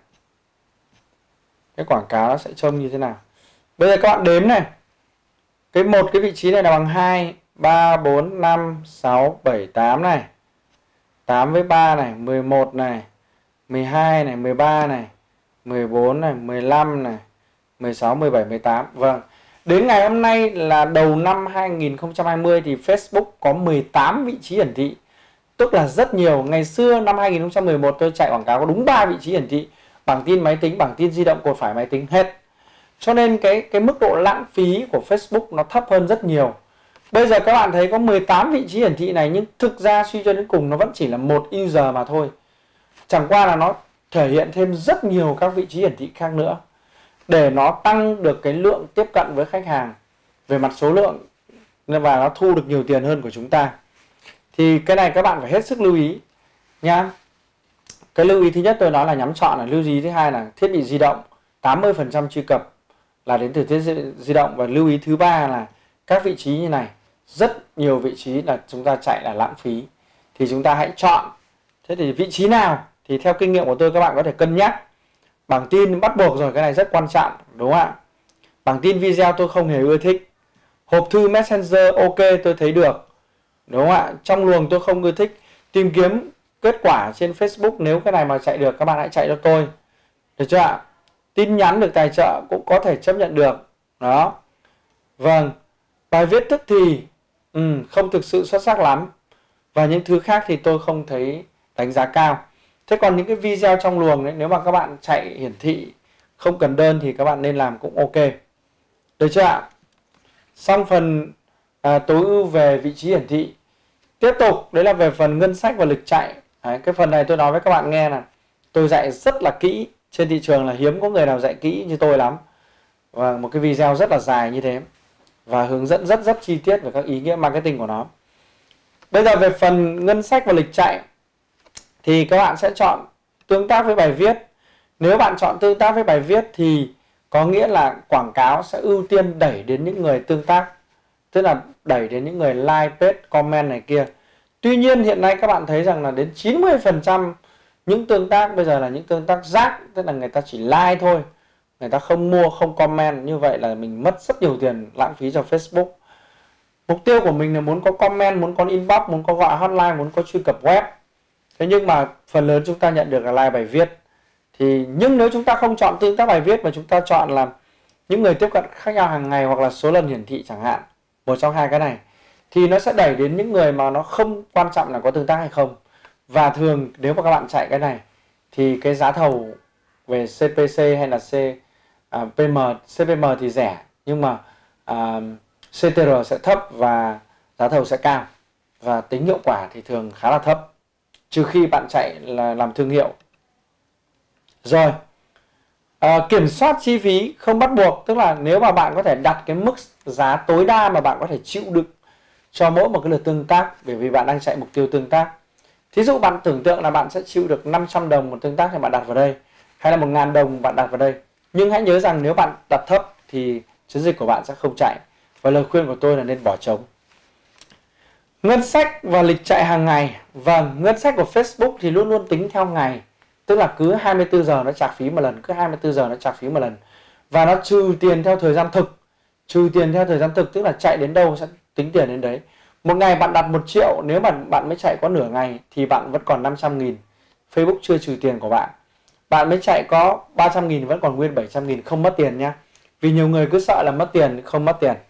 Speaker 1: cái quảng cáo nó sẽ trông như thế nào. Bây giờ các bạn đếm này. Cái một cái vị trí này là bằng hai, ba, bốn, năm, sáu, bảy, tám này. tám với ba này, mười một này, mười hai này, mười ba này, mười bốn này, mười lăm này, mười sáu, mười bảy, mười tám. Vâng. Đến ngày hôm nay là đầu năm hai nghìn không trăm hai mươi thì Facebook có mười tám vị trí hiển thị. Tức là rất nhiều. Ngày xưa năm hai nghìn không trăm mười một tôi chạy quảng cáo có đúng ba vị trí hiển thị. Bảng tin máy tính, bảng tin di động, cột phải máy tính hết. Cho nên cái cái mức độ lãng phí của Facebook nó thấp hơn rất nhiều. Bây giờ các bạn thấy có mười tám vị trí hiển thị này, nhưng thực ra suy cho đến cùng nó vẫn chỉ là một user mà thôi. Chẳng qua là nó thể hiện thêm rất nhiều các vị trí hiển thị khác nữa để nó tăng được cái lượng tiếp cận với khách hàng về mặt số lượng và nó thu được nhiều tiền hơn của chúng ta. Thì cái này các bạn phải hết sức lưu ý nha. Cái lưu ý thứ nhất tôi nói là nhắm chọn, là lưu ý thứ hai là thiết bị di động, tám mươi phần trăm truy cập là đến từ thiết bị di động. Và lưu ý thứ ba là các vị trí như này, rất nhiều vị trí là chúng ta chạy là lãng phí. Thì chúng ta hãy chọn. Thế thì vị trí nào thì theo kinh nghiệm của tôi các bạn có thể cân nhắc. Bảng tin bắt buộc rồi, cái này rất quan trọng, đúng không ạ? Bảng tin video tôi không hề ưa thích. Hộp thư Messenger ok tôi thấy được, đúng không ạ? Trong luồng tôi không ưa thích. tìm kiếm kết quả trên Facebook, nếu cái này mà chạy được các bạn hãy chạy cho tôi, được chưa ạ? Tin nhắn được tài trợ cũng có thể chấp nhận được đó. Vâng, bài viết tức thì ừ, không thực sự xuất sắc lắm, và những thứ khác thì tôi không thấy đánh giá cao. Thế còn những cái video trong luồng đấy, nếu mà các bạn chạy hiển thị không cần đơn thì các bạn nên làm cũng ok, được chưa ạ? Xong phần à, tối ưu về vị trí hiển thị. Tiếp tục đấy là về phần ngân sách và lịch chạy. Đấy, cái phần này tôi nói với các bạn nghe là tôi dạy rất là kỹ, trên thị trường là hiếm có người nào dạy kỹ như tôi lắm, và một cái video rất là dài như thế, và hướng dẫn rất rất chi tiết về các ý nghĩa marketing của nó. Bây giờ về phần ngân sách và lịch chạy thì các bạn sẽ chọn tương tác với bài viết. Nếu bạn chọn tương tác với bài viết thì có nghĩa là quảng cáo sẽ ưu tiên đẩy đến những người tương tác, tức là đẩy đến những người like, page, comment này kia. Tuy nhiên hiện nay các bạn thấy rằng là đến chín mươi phần trăm những tương tác bây giờ là những tương tác rác, tức là người ta chỉ like thôi, người ta không mua, không comment. Như vậy là mình mất rất nhiều tiền lãng phí cho Facebook. Mục tiêu của mình là muốn có comment, muốn có inbox, muốn có gọi hotline, muốn có truy cập web. Thế nhưng mà phần lớn chúng ta nhận được là like bài viết. Thì nhưng nếu chúng ta không chọn tương tác bài viết mà chúng ta chọn là những người tiếp cận khác nhau hàng ngày hoặc là số lần hiển thị chẳng hạn, một trong hai cái này, thì nó sẽ đẩy đến những người mà nó không quan trọng là có tương tác hay không. Và thường nếu mà các bạn chạy cái này thì cái giá thầu về xê pê xê hay là C, à, pê em, xê pê em thì rẻ, nhưng mà à, xê tê rờ sẽ thấp và giá thầu sẽ cao, và tính hiệu quả thì thường khá là thấp, trừ khi bạn chạy là làm thương hiệu. Rồi, à, kiểm soát chi phí không bắt buộc, tức là nếu mà bạn có thể đặt cái mức giá tối đa mà bạn có thể chịu đựng cho mỗi một cái lượt tương tác, bởi vì bạn đang chạy mục tiêu tương tác. Thí dụ bạn tưởng tượng là bạn sẽ chịu được năm trăm đồng một tương tác thì bạn đặt vào đây, hay là một nghìn đồng bạn đặt vào đây. Nhưng hãy nhớ rằng nếu bạn đặt thấp thì chiến dịch của bạn sẽ không chạy, và lời khuyên của tôi là nên bỏ trống. Ngân sách và lịch chạy hàng ngày. Vâng, ngân sách của Facebook thì luôn luôn tính theo ngày, tức là cứ hai mươi tư giờ nó trả phí một lần, cứ hai mươi tư giờ nó trả phí một lần, và nó trừ tiền theo thời gian thực. Trừ tiền theo thời gian thực tức là chạy đến đâu sẽ tính tiền đến đấy. Một ngày bạn đặt một triệu, nếu mà bạn mới chạy có nửa ngày thì bạn vẫn còn năm trăm nghìn, Facebook chưa trừ tiền của bạn. Bạn mới chạy có ba trăm nghìn vẫn còn nguyên bảy trăm nghìn, không mất tiền nhá. Vì nhiều người cứ sợ là mất tiền, không mất tiền.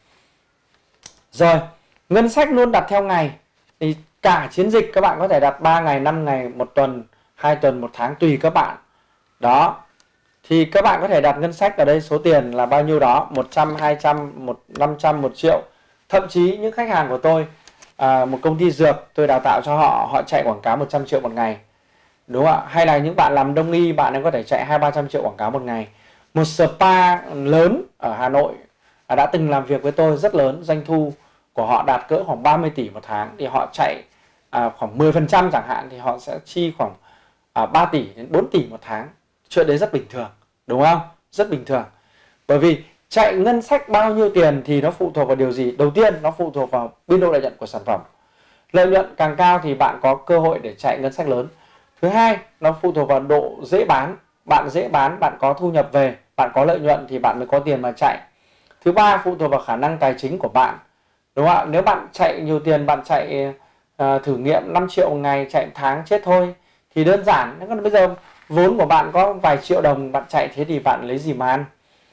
Speaker 1: Rồi, ngân sách luôn đặt theo ngày. Thì cả chiến dịch các bạn có thể đặt ba ngày, năm ngày, một tuần, hai tuần, một tháng, tùy các bạn. Đó. Thì các bạn có thể đặt ngân sách ở đây, số tiền là bao nhiêu đó, một trăm, hai trăm, năm trăm, một triệu. Thậm chí những khách hàng của tôi, à, một công ty dược, tôi đào tạo cho họ, họ chạy quảng cáo một trăm triệu một ngày. Đúng không ạ? Hay là những bạn làm đông y, bạn ấy có thể chạy hai ba trăm triệu quảng cáo một ngày. Một spa lớn ở Hà Nội à, đã từng làm việc với tôi, rất lớn, doanh thu của họ đạt cỡ khoảng ba mươi tỷ một tháng, thì họ chạy à, khoảng mười phần trăm chẳng hạn, thì họ sẽ chi khoảng à, ba tỷ đến bốn tỷ một tháng. Chuyện đấy rất bình thường, đúng không? Rất bình thường. Bởi vì chạy ngân sách bao nhiêu tiền thì nó phụ thuộc vào điều gì? Đầu tiên nó phụ thuộc vào biên độ lợi nhuận của sản phẩm. Lợi nhuận càng cao thì bạn có cơ hội để chạy ngân sách lớn. Thứ hai, nó phụ thuộc vào độ dễ bán. Bạn dễ bán, bạn có thu nhập về, bạn có lợi nhuận thì bạn mới có tiền mà chạy. Thứ ba, phụ thuộc vào khả năng tài chính của bạn. Đúng không ạ? Nếu bạn chạy nhiều tiền, bạn chạy uh, thử nghiệm năm triệu một ngày, chạy tháng chết thôi thì đơn giản. Nếu còn bây giờ vốn của bạn có vài triệu đồng, bạn chạy thế thì bạn lấy gì mà ăn?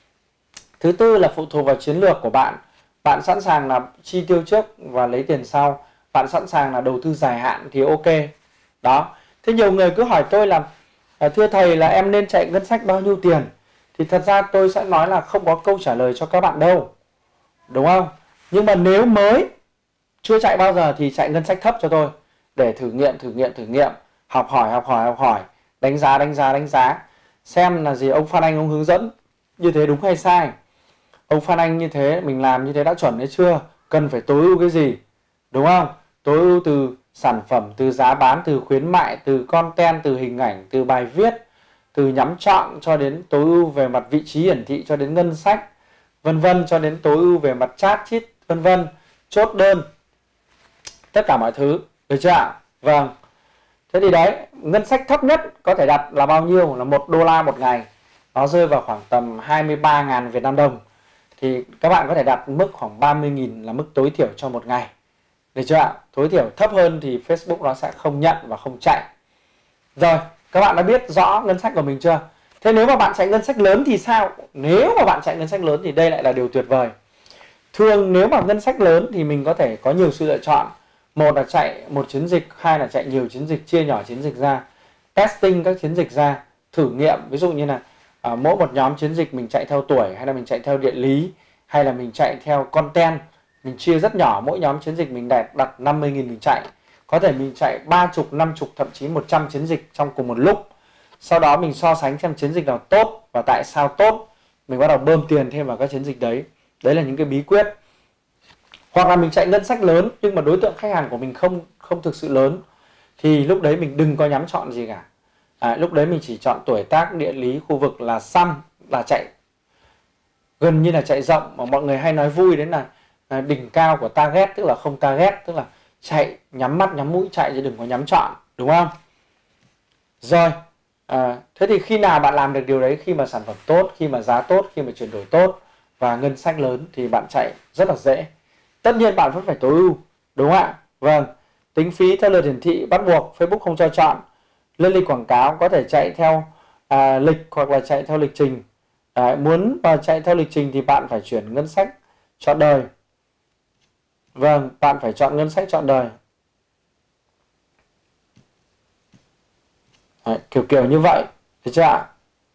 Speaker 1: Thứ tư là phụ thuộc vào chiến lược của bạn. Bạn sẵn sàng là chi tiêu trước và lấy tiền sau, bạn sẵn sàng là đầu tư dài hạn thì ok. Đó. Thế nhiều người cứ hỏi tôi là thưa thầy là em nên chạy ngân sách bao nhiêu tiền? Thì thật ra tôi sẽ nói là không có câu trả lời cho các bạn đâu, đúng không? Nhưng mà nếu mới chưa chạy bao giờ thì chạy ngân sách thấp cho tôi, để thử nghiệm, thử nghiệm, thử nghiệm, học hỏi, học hỏi, học hỏi, đánh giá, đánh giá, đánh giá, xem là gì ông Phan Anh ông hướng dẫn như thế đúng hay sai. Ông Phan Anh như thế, mình làm như thế đã chuẩn hay chưa? Cần phải tối ưu cái gì? Đúng không? Tối ưu từ sản phẩm, từ giá bán, từ khuyến mại, từ content, từ hình ảnh, từ bài viết, từ nhắm chọn, cho đến tối ưu về mặt vị trí hiển thị, cho đến ngân sách, vân vân, cho đến tối ưu về mặt chat chít, vân vân, chốt đơn, tất cả mọi thứ, được chưa ạ? Vâng. Thế thì đấy, ngân sách thấp nhất có thể đặt là bao nhiêu? Là một đô la một ngày. Nó rơi vào khoảng tầm hai mươi ba nghìn Việt Nam đồng. Thì các bạn có thể đặt mức khoảng ba mươi nghìn là mức tối thiểu cho một ngày. Được chưa ạ? Tối thiểu thấp hơn thì Facebook nó sẽ không nhận và không chạy. Rồi, các bạn đã biết rõ ngân sách của mình chưa? Thế nếu mà bạn chạy ngân sách lớn thì sao? Nếu mà bạn chạy ngân sách lớn thì đây lại là điều tuyệt vời. Thường nếu mà ngân sách lớn thì mình có thể có nhiều sự lựa chọn. Một là chạy một chiến dịch, hai là chạy nhiều chiến dịch, chia nhỏ chiến dịch ra, testing các chiến dịch ra, thử nghiệm. Ví dụ như là à, mỗi một nhóm chiến dịch mình chạy theo tuổi, hay là mình chạy theo địa lý, hay là mình chạy theo content. Mình chia rất nhỏ, mỗi nhóm chiến dịch mình đặt, đặt năm mươi nghìn mình chạy. Có thể mình chạy ba mươi, năm mươi, thậm chí một trăm chiến dịch trong cùng một lúc. Sau đó mình so sánh xem chiến dịch nào tốt và tại sao tốt. Mình bắt đầu bơm tiền thêm vào các chiến dịch đấy. Đấy là những cái bí quyết. Hoặc là mình chạy ngân sách lớn nhưng mà đối tượng khách hàng của mình không không thực sự lớn, thì lúc đấy mình đừng có nhắm chọn gì cả. À, lúc đấy mình chỉ chọn tuổi tác, địa lý, khu vực là săn, là chạy gần như là chạy rộng, mà mọi người hay nói vui đến là, là đỉnh cao của target, tức là không target, tức là chạy nhắm mắt nhắm mũi chạy chứ đừng có nhắm chọn, đúng không? Rồi, à, thế thì khi nào bạn làm được điều đấy? Khi mà sản phẩm tốt, khi mà giá tốt, khi mà chuyển đổi tốt và ngân sách lớn thì bạn chạy rất là dễ. Tất nhiên bạn vẫn phải tối ưu, đúng không ạ? Vâng, tính phí theo lượt hiển thị bắt buộc, Facebook không cho chọn. Lên lịch quảng cáo có thể chạy theo à, lịch hoặc là chạy theo lịch trình. À, muốn mà chạy theo lịch trình thì bạn phải chuyển ngân sách trọn đời. Vâng, bạn phải chọn ngân sách trọn đời. Đấy, kiểu kiểu như vậy, được chưa ạ?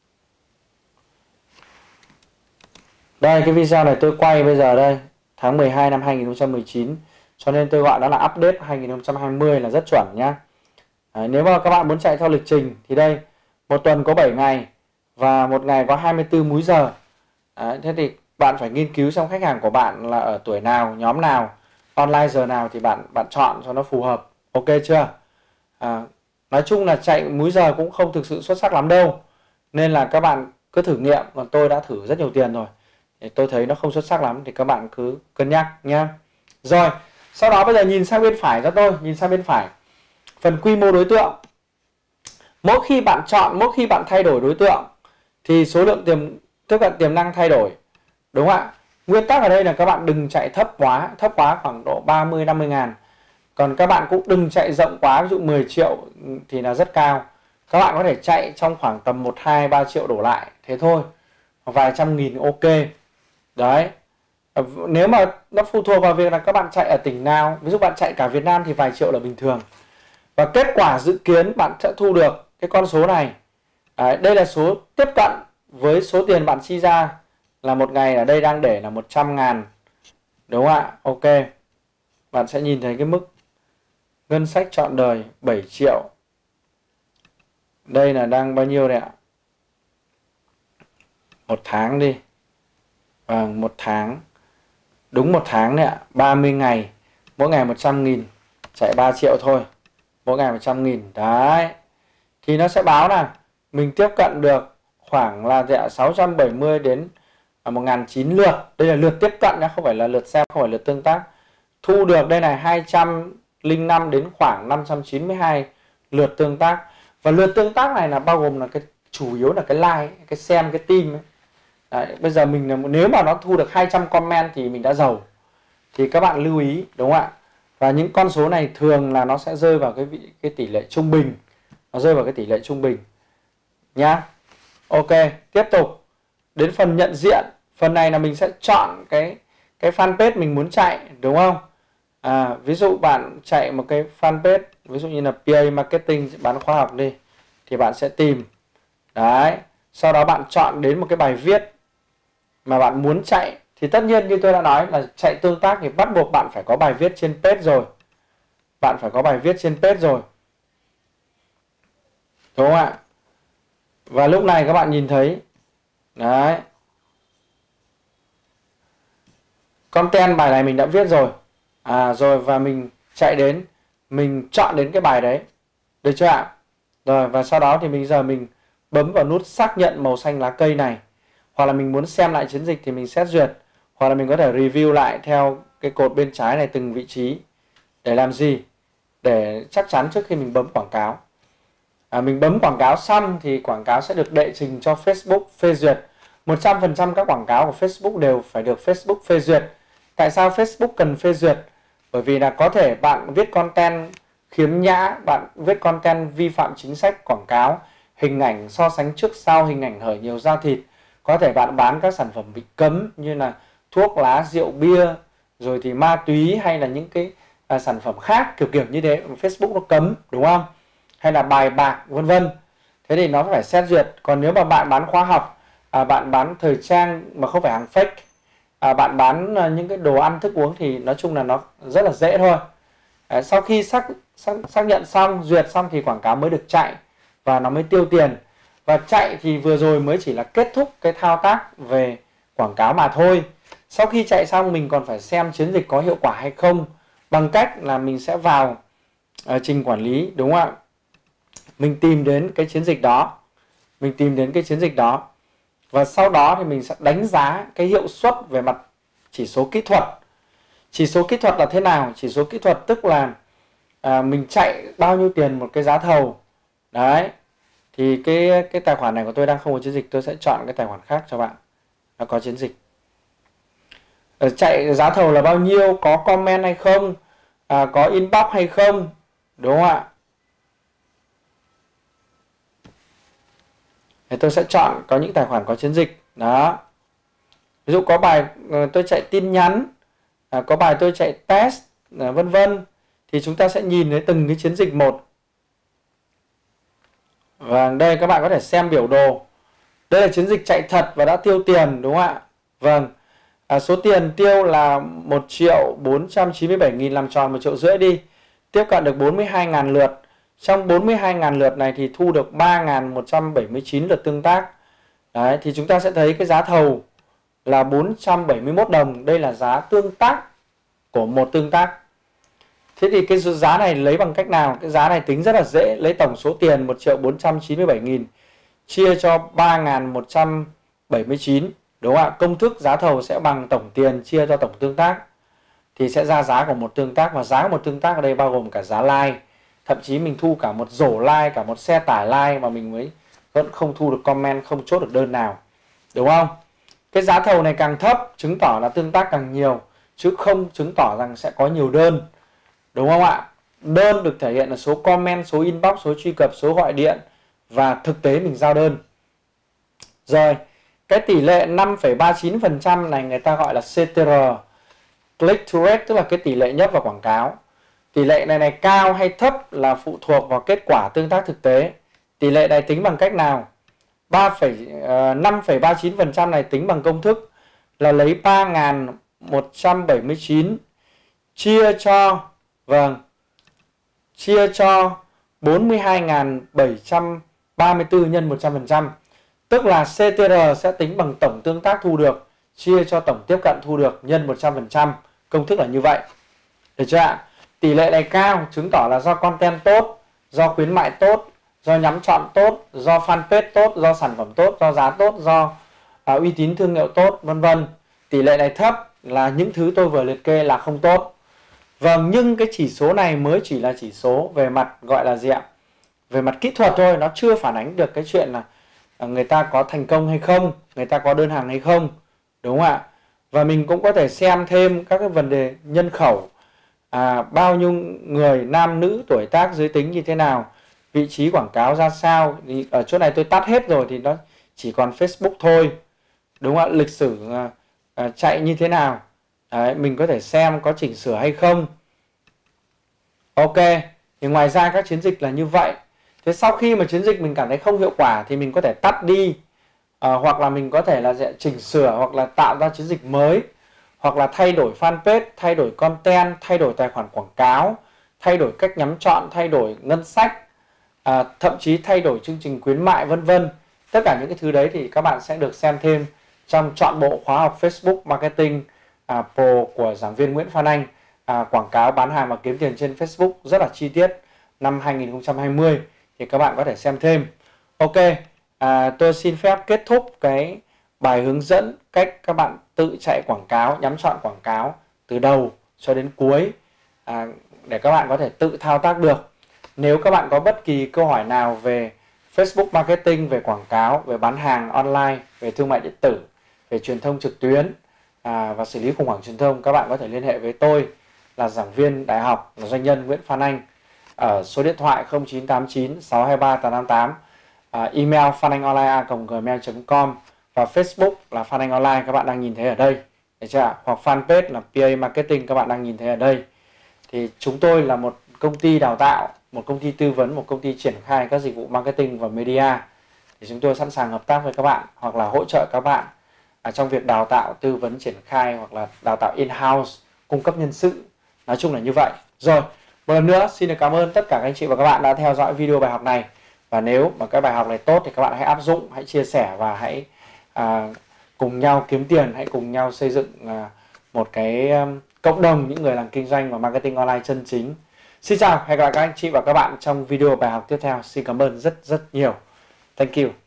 Speaker 1: Đây, cái video này tôi quay bây giờ đây, tháng mười hai năm hai nghìn không trăm mười chín, cho nên tôi gọi nó là update hai nghìn không trăm hai mươi là rất chuẩn nhá. Đấy, nếu mà các bạn muốn chạy theo lịch trình thì đây, một tuần có bảy ngày và một ngày có hai mươi tư múi giờ. Đấy, thế thì bạn phải nghiên cứu xem khách hàng của bạn là ở tuổi nào, nhóm nào, online giờ nào thì bạn bạn chọn cho nó phù hợp. Ok chưa? À, nói chung là chạy múi giờ cũng không thực sự xuất sắc lắm đâu, nên là các bạn cứ thử nghiệm. Còn tôi đã thử rất nhiều tiền rồi, thì tôi thấy nó không xuất sắc lắm, thì các bạn cứ cân nhắc nhá. Rồi, sau đó bây giờ nhìn sang bên phải cho tôi, nhìn sang bên phải, phần quy mô đối tượng. Mỗi khi bạn chọn, mỗi khi bạn thay đổi đối tượng thì số lượng tiềm tiếp cận tiềm năng thay đổi, đúng không ạ? Nguyên tắc ở đây là các bạn đừng chạy thấp quá, thấp quá khoảng độ ba mươi năm mươi ngàn. Còn các bạn cũng đừng chạy rộng quá, ví dụ mười triệu thì là rất cao. Các bạn có thể chạy trong khoảng tầm một, hai, ba triệu đổ lại, thế thôi. Vài trăm nghìn ok. Đấy. Nếu mà nó phụ thuộc vào việc là các bạn chạy ở tỉnh nào. Ví dụ bạn chạy cả Việt Nam thì vài triệu là bình thường. Và kết quả dự kiến bạn sẽ thu được cái con số này. Đấy, đây là số tiếp cận với số tiền bạn chi ra, là một ngày ở đây đang để là một trăm ngàn. Đúng không ạ? Ok. Bạn sẽ nhìn thấy cái mức ngân sách trọn đời bảy triệu. Đây là đang bao nhiêu đây ạ? Một tháng đi. Vâng, một tháng. Đúng một tháng đấy ạ. ba mươi ngày. Mỗi ngày một trăm nghìn. Chạy ba triệu thôi. Mỗi ngày một trăm nghìn. Đấy. Thì nó sẽ báo là mình tiếp cận được khoảng là sáu trăm bảy mươi đến một nghìn chín trăm lượt. Đây là lượt tiếp cận nhé, không phải là lượt xem, không phải lượt tương tác. Thu được đây này hai trăm lẻ năm đến khoảng năm trăm chín mươi hai lượt tương tác. Và lượt tương tác này là bao gồm là cái chủ yếu là cái like, cái xem, cái tim ấy. Đấy, bây giờ mình nếu mà nó thu được hai trăm comment thì mình đã giàu. Thì các bạn lưu ý, đúng không ạ? Và những con số này thường là nó sẽ rơi vào cái vị cái tỷ lệ trung bình. Nó rơi vào cái tỷ lệ trung bình nhá. Ok, tiếp tục đến phần nhận diện. Phần này là mình sẽ chọn cái cái fanpage mình muốn chạy, đúng không? À, ví dụ bạn chạy một cái fanpage, ví dụ như là pê a Marketing bán khóa học đi, thì bạn sẽ tìm. Đấy, sau đó bạn chọn đến một cái bài viết mà bạn muốn chạy. Thì tất nhiên như tôi đã nói là chạy tương tác thì bắt buộc bạn phải có bài viết trên page rồi. Bạn phải có bài viết trên page rồi. Đúng không ạ? Và lúc này các bạn nhìn thấy, đấy, content bài này mình đã viết rồi. À rồi, và mình chạy đến, mình chọn đến cái bài đấy. Được chưa ạ? Rồi, và sau đó thì mình giờ mình bấm vào nút xác nhận màu xanh lá cây này. Hoặc là mình muốn xem lại chiến dịch thì mình xét duyệt. Hoặc là mình có thể review lại theo cái cột bên trái này từng vị trí. Để làm gì? Để chắc chắn trước khi mình bấm quảng cáo. À, mình bấm quảng cáo xong thì quảng cáo sẽ được đệ trình cho Facebook phê duyệt. một trăm phần trăm các quảng cáo của Facebook đều phải được Facebook phê duyệt. Tại sao Facebook cần phê duyệt? Bởi vì là có thể bạn viết content khiếm nhã, bạn viết content vi phạm chính sách quảng cáo, hình ảnh so sánh trước sau, hình ảnh hở nhiều da thịt. Có thể bạn bán các sản phẩm bị cấm như là thuốc lá, rượu, bia, rồi thì ma túy hay là những cái à, sản phẩm khác kiểu kiểu như thế, Facebook nó cấm, đúng không? Hay là bài bạc vân vân. Thế thì nó phải xét duyệt. Còn nếu mà bạn bán khóa học, à, bạn bán thời trang mà không phải hàng fake, à, bạn bán à, những cái đồ ăn thức uống thì nói chung là nó rất là dễ thôi. À, sau khi xác, xác xác nhận xong, duyệt xong thì quảng cáo mới được chạy và nó mới tiêu tiền. Và chạy thì vừa rồi mới chỉ là kết thúc cái thao tác về quảng cáo mà thôi. Sau khi chạy xong mình còn phải xem chiến dịch có hiệu quả hay không, bằng cách là mình sẽ vào uh, trình quản lý, đúng không ạ? Mình tìm đến cái chiến dịch đó, mình tìm đến cái chiến dịch đó và sau đó thì mình sẽ đánh giá cái hiệu suất về mặt chỉ số kỹ thuật. Chỉ số kỹ thuật là thế nào? Chỉ số kỹ thuật tức là à, mình chạy bao nhiêu tiền một cái giá thầu. Đấy. Thì cái cái tài khoản này của tôi đang không có chiến dịch, tôi sẽ chọn cái tài khoản khác cho bạn. Nó có chiến dịch. Ở chạy giá thầu là bao nhiêu, có comment hay không, à, có inbox hay không, đúng không ạ? Thì tôi sẽ chọn có những tài khoản có chiến dịch. Đó. Ví dụ có bài tôi chạy tin nhắn, à, có bài tôi chạy test, à, vân vân. Thì chúng ta sẽ nhìn thấy từng cái chiến dịch một. Và đây các bạn có thể xem biểu đồ. Đây là chiến dịch chạy thật và đã tiêu tiền, đúng không ạ? Vâng. À, số tiền tiêu là một triệu bốn trăm chín mươi bảy nghìn, làm tròn một triệu rưỡi đi. Tiếp cận được bốn mươi hai nghìn lượt. Trong bốn mươi hai nghìn lượt này thì thu được ba nghìn một trăm bảy mươi chín lượt tương tác. Đấy, thì chúng ta sẽ thấy cái giá thầu là bốn trăm bảy mươi mốt đồng. Đây là giá tương tác của một tương tác. Thế thì cái giá này lấy bằng cách nào? Cái giá này tính rất là dễ. Lấy tổng số tiền một triệu bốn trăm chín mươi bảy nghìn chia cho ba nghìn một trăm bảy mươi chín. Đúng không ạ? Công thức giá thầu sẽ bằng tổng tiền chia cho tổng tương tác. Thì sẽ ra giá của một tương tác. Và giá của một tương tác ở đây bao gồm cả giá like. Thậm chí mình thu cả một rổ like, cả một xe tải like mà mình mới vẫn không thu được comment, không chốt được đơn nào. Đúng không? Cái giá thầu này càng thấp chứng tỏ là tương tác càng nhiều, chứ không chứng tỏ rằng sẽ có nhiều đơn. Đúng không ạ? Đơn được thể hiện là số comment, số inbox, số truy cập, số gọi điện và thực tế mình giao đơn. Rồi, cái tỷ lệ năm phẩy ba mươi chín phần trăm này người ta gọi là xê tê rờ, click to rate, tức là cái tỷ lệ nhấp vào quảng cáo. Tỷ lệ này này cao hay thấp là phụ thuộc vào kết quả tương tác thực tế. Tỷ lệ này tính bằng cách nào? năm phẩy ba mươi chín phần trăm này tính bằng công thức là lấy ba nghìn một trăm bảy mươi chín chia cho vâng chia cho bốn mươi hai nghìn bảy trăm ba mươi tư nhân một trăm phần trăm. Tức là xê tê rờ sẽ tính bằng tổng tương tác thu được chia cho tổng tiếp cận thu được nhân một trăm phần trăm. Công thức là như vậy. Được chưa ạ? Tỷ lệ này cao chứng tỏ là do content tốt, do khuyến mại tốt, do nhắm chọn tốt, do fanpage tốt, do sản phẩm tốt, do giá tốt, do à, uy tín thương hiệu tốt, vân vân. Tỷ lệ này thấp là những thứ tôi vừa liệt kê là không tốt. Vâng, nhưng cái chỉ số này mới chỉ là chỉ số về mặt gọi là gì ạ? Về mặt kỹ thuật thôi, nó chưa phản ánh được cái chuyện là người ta có thành công hay không, người ta có đơn hàng hay không. Đúng không ạ? Và mình cũng có thể xem thêm các cái vấn đề nhân khẩu, à, bao nhiêu người, nam nữ, tuổi tác, giới tính như thế nào, vị trí quảng cáo ra sao. Thì ở chỗ này tôi tắt hết rồi thì nó chỉ còn Facebook thôi. Đúng không ạ? Lịch sử à, à, chạy như thế nào. Đấy, mình có thể xem có chỉnh sửa hay không. Ok, thì ngoài ra các chiến dịch là như vậy. Thế sau khi mà chiến dịch mình cảm thấy không hiệu quả thì mình có thể tắt đi, à, hoặc là mình có thể là chỉnh sửa, hoặc là tạo ra chiến dịch mới, hoặc là thay đổi fanpage, thay đổi content, thay đổi tài khoản quảng cáo, thay đổi cách nhắm chọn, thay đổi ngân sách, à, thậm chí thay đổi chương trình khuyến mại, vân vân. Tất cả những cái thứ đấy thì các bạn sẽ được xem thêm trong trọn bộ khóa học Facebook Marketing à, Pro của giảng viên Nguyễn Phan Anh, à, quảng cáo, bán hàng và kiếm tiền trên Facebook rất là chi tiết năm hai nghìn không trăm hai mươi, thì các bạn có thể xem thêm. Ok, à, tôi xin phép kết thúc cái bài hướng dẫn cách các bạn tự chạy quảng cáo, nhắm chọn quảng cáo từ đầu cho đến cuối, à, để các bạn có thể tự thao tác được. Nếu các bạn có bất kỳ câu hỏi nào về Facebook Marketing, về quảng cáo, về bán hàng online, về thương mại điện tử, về truyền thông trực tuyến, à, và xử lý khủng hoảng truyền thông, các bạn có thể liên hệ với tôi là giảng viên đại học, là doanh nhân Nguyễn Phan Anh. Ở số điện thoại không chín tám chín sáu hai ba tám tám tám, à, email phananhonline a còng gmail chấm com và Facebook là Phan Anh Online các bạn đang nhìn thấy ở đây, được chưa ạ? Hoặc fanpage là pê a Marketing các bạn đang nhìn thấy ở đây. Thì chúng tôi là một công ty đào tạo, một công ty tư vấn, một công ty triển khai các dịch vụ marketing và media. Thì chúng tôi sẵn sàng hợp tác với các bạn hoặc là hỗ trợ các bạn à, trong việc đào tạo, tư vấn, triển khai hoặc là đào tạo in-house, cung cấp nhân sự. Nói chung là như vậy. Rồi, một lần nữa xin được cảm ơn tất cả các anh chị và các bạn đã theo dõi video bài học này. Và nếu mà cái bài học này tốt thì các bạn hãy áp dụng, hãy chia sẻ và hãy à, cùng nhau kiếm tiền, hãy cùng nhau xây dựng à, một cái um, cộng đồng những người làm kinh doanh và marketing online chân chính. Xin chào, hẹn gặp lại các anh chị và các bạn trong video bài học tiếp theo. Xin cảm ơn rất rất nhiều. Thank you.